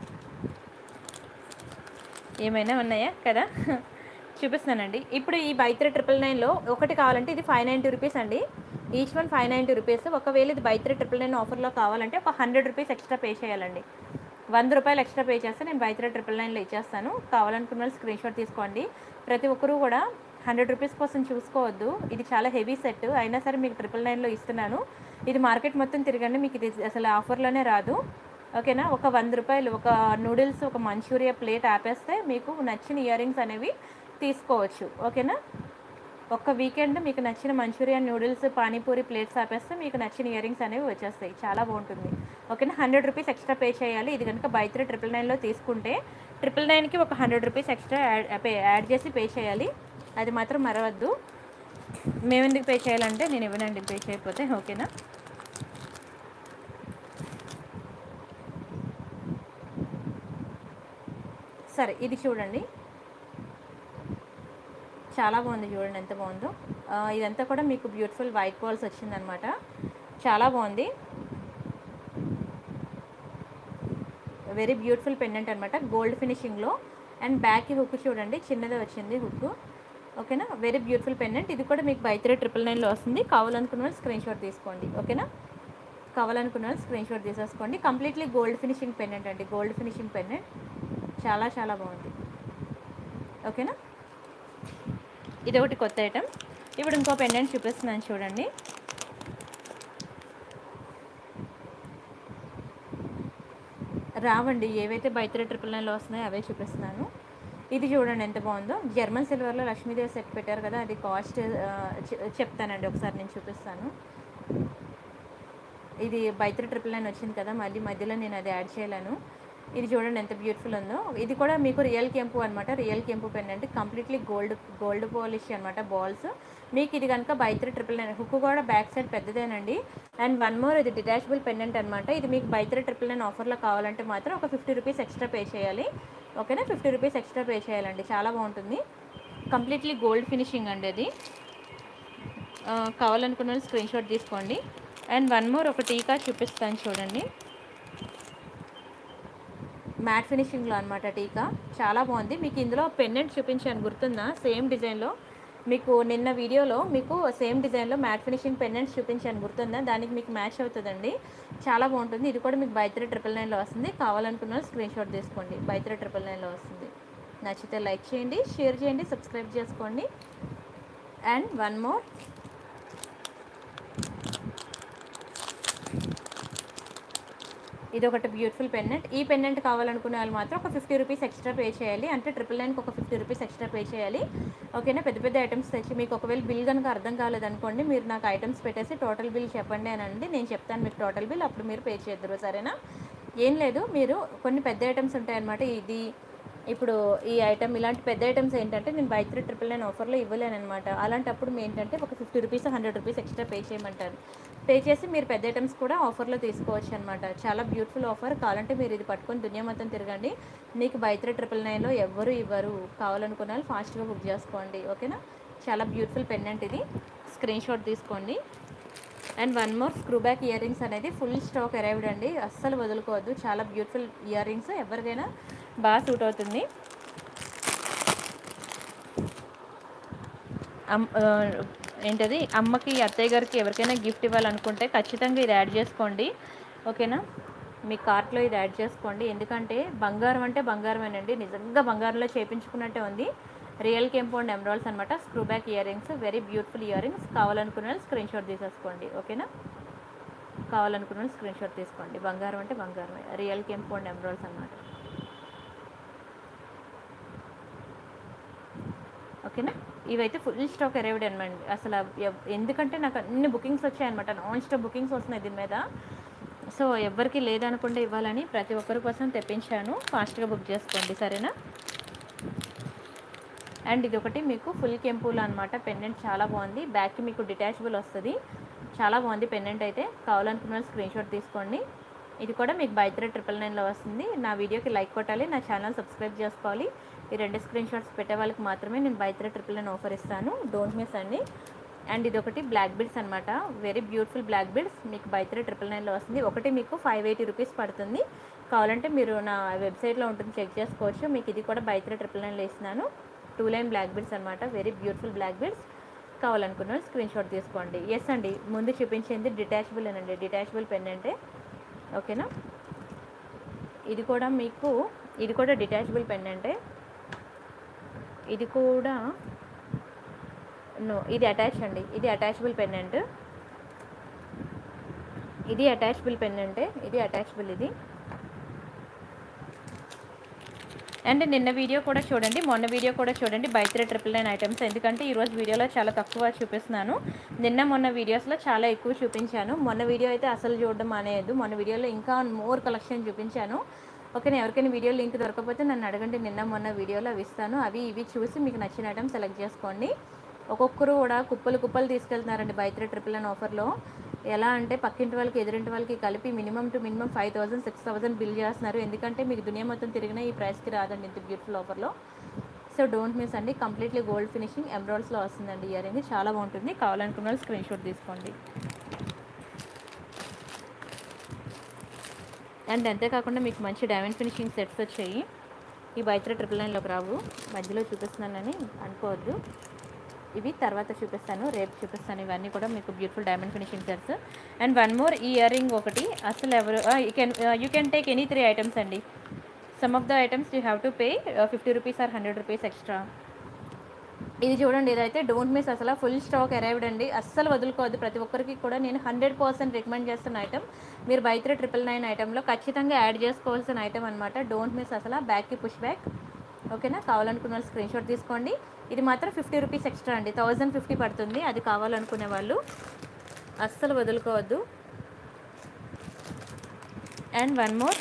ఏమైనా ఉన్నాయా కదా చూపిస్తానండి. ఇప్పుడు ఈ బై త్రీ ట్రిపుల్ నైన్లో ఒకటి కావాలంటే ఇది ఫైవ్ నైంటీ రూపీస్ అండి. Each one five ninety rupees. ఒకవేళ ఇది బై త్రీ ట్రిపుల్ నైన్ ఆఫర్లో కావాలంటే ఒక హండ్రెడ్ రూపీస్ ఎక్స్ట్రా పే చేయాలండి. వంద రూపాయలు ఎక్స్ట్రా పే చేస్తే నేను బై త్రీ ట్రిపుల్ నైన్లో ఇచ్చేస్తాను. కావాలనుకున్న వాళ్ళు స్క్రీన్ షాట్ తీసుకోండి. ప్రతి ఒక్కరూ కూడా హండ్రెడ్ రూపీస్ కోసం చూసుకోవద్దు, ఇది చాలా హెవీ సెట్ అయినా సరే మీకు ట్రిపుల్ నైన్లో ఇస్తున్నాను. ఇది మార్కెట్ మొత్తం తిరగండి, మీకు ఇది అసలు ఆఫర్లోనే రాదు. ఓకేనా, ఒక వంద రూపాయలు ఒక నూడిల్స్ ఒక మంచూరియా ప్లేట్ ఆపేస్తే మీకు నచ్చిన ఇయర్ రింగ్స్ అనేవి తీసుకోవచ్చు. ఓకేనా, ఒక్క వీకెండ్ మీకు నచ్చిన మంచూరియన్ నూడిల్స్ పానీపూరి ప్లేట్స్ ఆపేస్తే మీకు నచ్చిన ఇయర్ రింగ్స్ అనేవి వచ్చేస్తాయి, చాలా బాగుంటుంది. ఓకేనా, హండ్రెడ్ రూపీస్ ఎక్స్ట్రా పే చేయాలి. ఇది కనుక బై త్రీ ట్రిపుల్ నైన్లో తీసుకుంటే ట్రిపుల్ నైన్కి ఒక hundred rupees extra add pay add చేసి పే చేయాలి, అది మాత్రం మరవద్దు. మేము ఎందుకు పే చేయాలంటే నేను ఇవ్వనండి పే చేయకపోతే. ఓకేనా, సరే ఇది చూడండి చాలా బాగుంది, చూడండి ఎంత బాగుందో. ఇదంతా కూడా మీకు బ్యూటిఫుల్ వైట్ బాల్స్ వచ్చిందనమాట, చాలా బాగుంది. వెరీ బ్యూటిఫుల్ పెండెంట్ అనమాట, గోల్డ్ ఫినిషింగ్లో. అండ్ బ్యాక్ హుక్ చూడండి చిన్నదే వచ్చింది హుక్. ఓకేనా, వెరీ బ్యూటిఫుల్ పెండెంట్. ఇది కూడా మీకు బై త్రీ ట్రిపుల్ నైన్లో వస్తుంది. కావాలనుకున్న వాళ్ళు స్క్రీన్ షాట్ తీసుకోండి. ఓకేనా, కావాలనుకున్న వాళ్ళు స్క్రీన్ షాట్ తీసేసుకోండి. కంప్లీట్లీ గోల్డ్ ఫినిషింగ్ పెండెంట్ అండి, గోల్డ్ ఫినిషింగ్ పెండెంట్ చాలా చాలా బాగుంది. ఓకేనా, ఇది ఒకటి కొత్త ఐటమ్. ఇప్పుడు ఇంకో పెండెంట్ చూపిస్తున్నాను చూడండి. రావండి ఏవైతే బై త్రీ ట్రిపుల్ నైన్లో వస్తున్నాయో అవే చూపిస్తున్నాను. ఇది చూడండి ఎంత బాగుందో, జర్మన్ సిల్వర్లో లక్ష్మీదేవి సెట్ పెట్టారు కదా, అది కాస్ట్ చెప్తానండి ఒకసారి నేను చూపిస్తాను. ఇది బై త్రీ ట్రిపుల్ నైన్ వచ్చింది కదా, మళ్ళీ మధ్యలో నేను అది యాడ్ చేయలేను. ఇది చూడండి ఎంత బ్యూటిఫుల్ ఉందో. ఇది కూడా మీకు రియల్ కెంపు అనమాట, రియల్ కెంపు pendant, completely gold gold polish అనమాట బాల్స్. మీకు ఇది కనుక by three triple nine, hook కూడా బ్యాక్ సైడ్ పెద్దదేనండి. అండ్ వన్ మోర్, ఇది డిటాచబుల్ పెండెంట్ అనమాట. ఇది మీకు బై త్రీ ట్రిపుల్ నైన్ ఆఫర్లో కావాలంటే మాత్రం ఒక ఫిఫ్టీ రూపీస్ ఎక్స్ట్రా పే చేయాలి. ఓకేనా, ఫిఫ్టీ రూపీస్ ఎక్స్ట్రా పే చేయాలండి, చాలా బాగుంటుంది. కంప్లీట్లీ గోల్డ్ ఫినిషింగ్ అండి అది. కావాలనుకున్న వాళ్ళు స్క్రీన్ షాట్ తీసుకోండి. అండ్ వన్ మోర్ ఒక టీకా చూపిస్తాను చూడండి, మ్యాట్ ఫినిషింగ్లో అనమాట టీకా, చాలా బాగుంది. మీకు ఇందులో పెండెంట్ చూపించాను గుర్తుందా, సేమ్ డిజైన్లో మీకు నిన్న వీడియోలో మీకు సేమ్ డిజైన్లో మ్యాట్ ఫినిషింగ్ పెండెంట్స్ చూపించాను గుర్తుందా, దానికి మీకు మ్యాచ్ అవుతుందండి, చాలా బాగుంటుంది. ఇది కూడా మీకు బై త్రీ ట్రిపుల్ నైన్లో వస్తుంది. కావాలనుకున్న స్క్రీన్ షాట్ తీసుకోండి, బై త్రీ ట్రిపుల్ నైన్లో వస్తుంది. నచ్చితే లైక్ చేయండి, షేర్ చేయండి, సబ్స్క్రైబ్ చేసుకోండి. అండ్ వన్ మోర్, ఇది ఒకటి బ్యూటిఫుల్ పెండెంట్. ఈ పెండెంట్ కావాలనుకునే వాళ్ళు మాత్రం ఒక ఫిఫ్టీ రూపీస్ ఎక్స్ట్రా పే చేయాలి, అంటే ట్రిపుల్ నైన్కి ఒక ఫిఫ్టీ రూపీస్ ఎక్స్ట్రా పే చేయాలి. ఓకేనా, పెద్ద పెద్ద ఐటమ్స్ తెచ్చి మీకు ఒకవేళ బిల్ కనుక అర్థం కాలేదనుకోండి, మీరు నాకు ఐటమ్స్ పెట్టేసి టోటల్ బిల్ చెప్పండి అని అండి, నేను చెప్తాను మీకు టోటల్ బిల్, అప్పుడు మీరు పే చేద్దరు. సరేనా, ఏం లేదు, మీరు కొన్ని పెద్ద ఐటమ్స్ ఉంటాయన్నమాట. ఇది ఇప్పుడు ఈ ఐటమ్ ఇలాంటి పెద్ద ఐటమ్స్ ఏంటంటే నేను బై త్రీ ట్రిపుల్ నైన్ ఆఫర్లో ఇవ్వలేను అనమాట. అలాంటప్పుడు ఏంటంటే ఒక fifty rupees hundred rupees extra pay చేయమంటారు. పే చేసి మీరు పెద్ద ఐటమ్స్ కూడా ఆఫర్లో తీసుకోవచ్చు అనమాట. చాలా బ్యూటిఫుల్ ఆఫర్. కావాలంటే మీరు ఇది పట్టుకొని దునియా మొత్తం తిరగండి. మీకు బై త్రీ ట్రిపుల్ నైన్లో ఎవ్వరు ఇవ్వరు. కావాలనుకున్న వాళ్ళు ఫాస్ట్గా బుక్ చేసుకోండి. ఓకేనా. చాలా బ్యూటిఫుల్ పెండెంట్ ఇది, స్క్రీన్ షాట్ తీసుకోండి. And one more screw back year rings అనేది ఫుల్ స్టాక్ అరైవ్డ్ అండి, అస్సలు వదులుకోవద్దు. చాలా బ్యూటిఫుల్ ఇయర్ రింగ్స్, ఎవరికైనా బాగా సూట్ అవుతుంది. అమ్ ఏంటది అమ్మకి అత్తయ్య గారికి ఎవరికైనా గిఫ్ట్ ఇవ్వాలనుకుంటే ఖచ్చితంగా ఇది యాడ్ చేసుకోండి. ఓకేనా, మీ కార్ట్లో ఇది యాడ్ చేసుకోండి. ఎందుకంటే బంగారం అంటే బంగారమేనండి, నిజంగా బంగారంలో చేయించుకున్నట్టే ఉంది. రియల్ కెంపౌండ్ ఎమరాల్డ్స్ అనమాట. Screw back ear rings, very beautiful year rings. కావాలనుకున్న వాళ్ళు స్క్రీన్ షాట్ తీసేసుకోండి. ఓకేనా, కావాలనుకున్న వాళ్ళు స్క్రీన్ షాట్ తీసుకోండి. బంగారం అంటే బంగారమే, రియల్ కెంపౌండ్ ఎమరాల్డ్స్ అనమాట. ఓకేనా, ఇవైతే ఫుల్ స్టాక్ అరైవ్డ్ అనమాట. అసలు ఎందుకంటే నాకు అన్ని బుకింగ్స్ వచ్చాయన్నమాట, నాన్ స్టాప్ బుకింగ్స్ వస్తున్నాయి దీని మీద. సో ఎవరికి లేదనుకుంటే ఇవ్వాలని ప్రతి ఒక్కరి కోసం తెప్పించాను. ఫాస్ట్గా బుక్ చేసుకోండి, సరేనా. అండ్ ఇది ఒకటి మీకు ఫుల్ కెంపుల్ అనమాట. పెండెంట్ చాలా బాగుంది, బ్యాక్కి మీకు డిటాచబుల్ వస్తుంది. చాలా బాగుంది పెండెంట్ అయితే. కావాలనుకున్న స్క్రీన్ షాట్ తీసుకోండి. ఇది కూడా మీకు బై త్రీ ట్రిపుల్ నైన్లో వస్తుంది. నా వీడియోకి లైక్ కొట్టాలి, నా ఛానల్ సబ్స్క్రైబ్ చేసుకోవాలి. ఈ రెండు స్క్రీన్ షాట్స్ పెట్టే వాళ్ళకి మాత్రమే నేను by three triple nine offer ఇస్తాను, డోంట్ మిస్ అండి. అండ్ ఇది ఒకటి బ్లాక్ బిడ్స్ అనమాట, వెరీ బ్యూటిఫుల్ బ్లాక్ బిడ్స్, మీకు బై త్రీ ట్రిపుల్ నైన్లో వస్తుంది. ఒకటి మీకు ఫైవ్ ఎయిటీ రూపీస్ పడుతుంది. కావాలంటే మీరు నా వెబ్సైట్లో ఉంటుంది, చెక్ చేసుకోవచ్చు. మీకు ఇది కూడా బై త్రీ ట్రిపుల్ నైన్లో ఇస్తున్నాను. టూ లైన్ బ్లాక్ బిడ్స్ అనమాట, వెరీ బ్యూటిఫుల్ బ్లాక్ బిడ్స్. కావాలనుకున్న స్క్రీన్ షాట్ తీసుకోండి. ఎస్ అండి, ముందు చూపించింది డిటాచబుల్ అనండి, డిటాచబుల్ పెన్ అంటే. ఓకేనా, ఇది కూడా మీకు ఇది కూడా డిటాచబుల్ పెన్ అంటే. ఇది కూడా నో, ఇది అటాచ్ అండి, ఇది అటాచబుల్ పెండెంట్. ఇది అటాచబుల్ పెండెంటే, ఇది అటాచబుల్ ఇది. అండ్ నిన్న వీడియో కూడా చూడండి, మొన్న వీడియో కూడా చూడండి, by three triple nine items. ఎందుకంటే ఈరోజు వీడియోలో చాలా తక్కువ చూపిస్తున్నాను, నిన్న మొన్న వీడియోస్లో చాలా ఎక్కువ చూపించాను. మొన్న వీడియో అయితే అసలు చూడడం మానేయద్దు, మొన్న వీడియోలో ఇంకా మోర్ కలెక్షన్ చూపించాను. ఓకేనా, ఎవరికైనా వీడియో లింక్ దొరకకపోతే నన్ను అడగండి, నిన్న మొన్న వీడియోలో అవి ఇస్తాను. అవి ఇవి చూసి మీకు నచ్చిన ఐటమ్ సెలెక్ట్ చేసుకోండి. ఒక్కొక్కరు కూడా కుప్పలు కుప్పలు తీసుకెళ్తున్నారండి బై త్రీ ట్రిపుల్ నైన్ ఆఫర్లో. ఎలా అంటే పక్కింటి వాళ్ళకి ఎదురింటి వాళ్ళకి కలిపి minimum two minimum five thousand six thousand bill చేస్తున్నారు. ఎందుకంటే మీకు దునియా మొత్తం తిరిగినా ఈ ప్రైస్కి రాదండి ఇంత బ్యూటిఫుల్ ఆఫర్లో. సో డోంట్ మిస్ అండి, కంప్లీట్లీ గోల్డ్ ఫినిషింగ్ ఎమరాల్డ్స్లో వస్తుందండి ఇయర్ రింగ్, చాలా బాగుంటుంది. కావాలనుకున్న వాళ్ళు స్క్రీన్ షాట్ తీసుకోండి. అండ్ అంతేకాకుండా మీకు మంచి డైమండ్ ఫినిషింగ్ సెట్స్ వచ్చాయి. ఈ బై త్రీ ట్రిపుల్ నైన్లోకి రావు, మధ్యలో చూపిస్తున్నానని అనుకోవద్దు. ఇవి తర్వాత చూపిస్తాను, రేపు చూపిస్తాను. ఇవన్నీ కూడా మీకు beautiful diamond finishing sets. And one more ఈ ఇయర్ రింగ్ ఒకటి, అసలు ఎవరు you can you can take any three items అండి. Some of the items you have to pay fifty rupees or hundred rupees extra. ఇది చూడండి, ఇదైతే don't miss, అసలు full stock arrived అండి, అస్సలు వదులుకోవద్దు. ప్రతి ఒక్కరికి కూడా నేను హండ్రెడ్ పర్సెంట్ రికమెండ్ చేస్తున్న ఐటమ్, మీరు బై త్రీ ట్రిపుల్ నైన్ ఐటెంలో ఖచ్చితంగా యాడ్ చేసుకోవాల్సిన ఐటమ్ అనమాట. డోంట్ మిస్ అసలు. బ్యాక్కి పుష్ బ్యాక్. ఓకేనా, కావాలనుకున్న వాళ్ళు స్క్రీన్ షాట్ తీసుకోండి. ఇది మాత్రం ఫిఫ్టీ రూపీస్ ఎక్స్ట్రా అండి, థౌజండ్ ఫిఫ్టీ పడుతుంది. అది కావాలనుకునే వాళ్ళు అస్సలు వదులుకోవద్దు. అండ్ వన్ మోర్,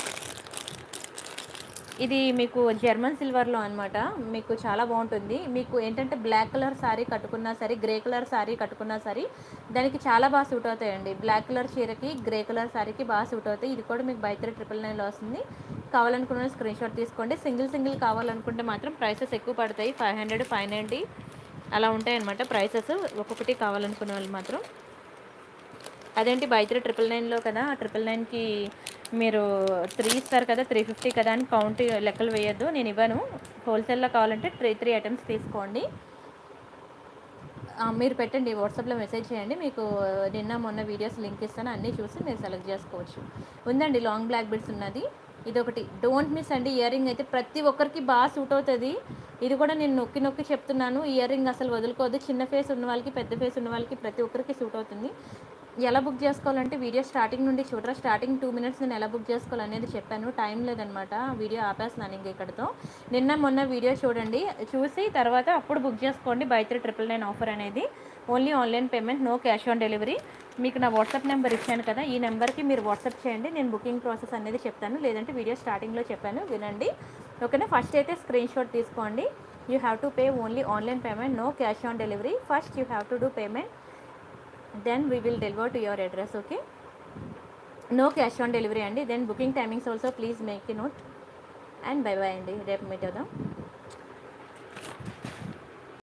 ఇది మీకు జర్మన్ సిల్వర్లో అనమాట, మీకు చాలా బాగుంటుంది. మీకు ఏంటంటే బ్లాక్ కలర్ శారీ కట్టుకున్నా సరే, గ్రే కలర్ శారీ కట్టుకున్నా సరే దానికి చాలా బాగా సూట్ అవుతాయండి. బ్లాక్ కలర్ చీరకి గ్రే కలర్ శారీకి బాగా సూట్ అవుతాయి. ఇది కూడా మీకు బై త్రీ ట్రిపుల్ నైన్లో వస్తుంది. కావాలనుకున్న స్క్రీన్ షాట్ తీసుకోండి. సింగిల్ సింగిల్ కావాలనుకుంటే మాత్రం ప్రైసెస్ ఎక్కువ పడతాయి, ఫైవ్ హండ్రెడ్ ఫైవ్ నైంటీ అలా ఉంటాయి అనమాట ప్రైసెస్. ఒక్కొక్కటి కావాలనుకునే వాళ్ళు మాత్రం. అదేంటి బై త్రీ ట్రిపుల్ నైన్లో కదా, ట్రిపుల్ నైన్కి మీరు త్రీ ఇస్తారు కదా, త్రీ ఫిఫ్టీ కదా అని కౌంట్ లెక్కలు వేయద్దు, నేను ఇవ్వను. హోల్సేల్లో కావాలంటే త్రీ త్రీ ఐటమ్స్ తీసుకోండి. మీరు పెట్టండి, వాట్సాప్లో మెసేజ్ చేయండి, మీకు నిన్న మొన్న వీడియోస్ లింక్ ఇస్తాను, అన్నీ చూసి మీరు సెలెక్ట్ చేసుకోవచ్చు. ఉందండి లాంగ్ బ్లాక్ బిడ్స్ ఉన్నది, ఇదొకటి డోంట్ మిస్ అండి. ఇయర్ రింగ్ అయితే ప్రతి ఒక్కరికి బాగా సూట్ అవుతుంది. ఇది కూడా నేను నొక్కి నొక్కి చెప్తున్నాను, ఇయర్ రింగ్ అసలు వదులుకోవద్దు. చిన్న ఫేస్ ఉన్న వాళ్ళకి, పెద్ద ఫేస్ ఉన్న వాళ్ళకి ప్రతి ఒక్కరికి సూట్ అవుతుంది. ఎలా బుక్ చేసుకోవాలంటే వీడియో స్టార్టింగ్ నుండి చూడరా, స్టార్టింగ్ టూ మినిట్స్ నేను ఎలా బుక్ చేసుకోవాలనేది చెప్పాను, టైం లేదనమాట, వీడియో ఆపేస్తున్నాను ఇంక ఇక్కడితో. నిన్న మొన్న వీడియో చూడండి, చూసి తర్వాత అప్పుడు బుక్ చేసుకోండి by three triple nine offer అనేది. Only online payment, no cash on delivery. మీకు నా వాట్సాప్ నెంబర్ ఇచ్చాను కదా, ఈ నెంబర్కి మీరు వాట్సాప్ చేయండి, నేను బుకింగ్ ప్రాసెస్ అనేది చెప్తాను, లేదంటే వీడియో స్టార్టింగ్లో చెప్పాను వినండి. ఓకేనా, ఫస్ట్ అయితే స్క్రీన్ షాట్ తీసుకోండి. You have to pay only online payment, no cash on delivery. First you have to do payment. Then we will deliver to your address. Okay, no cash on delivery అండి. Then booking timings also please make a note. And bye bye అండి, రేపు meet అవుదాం.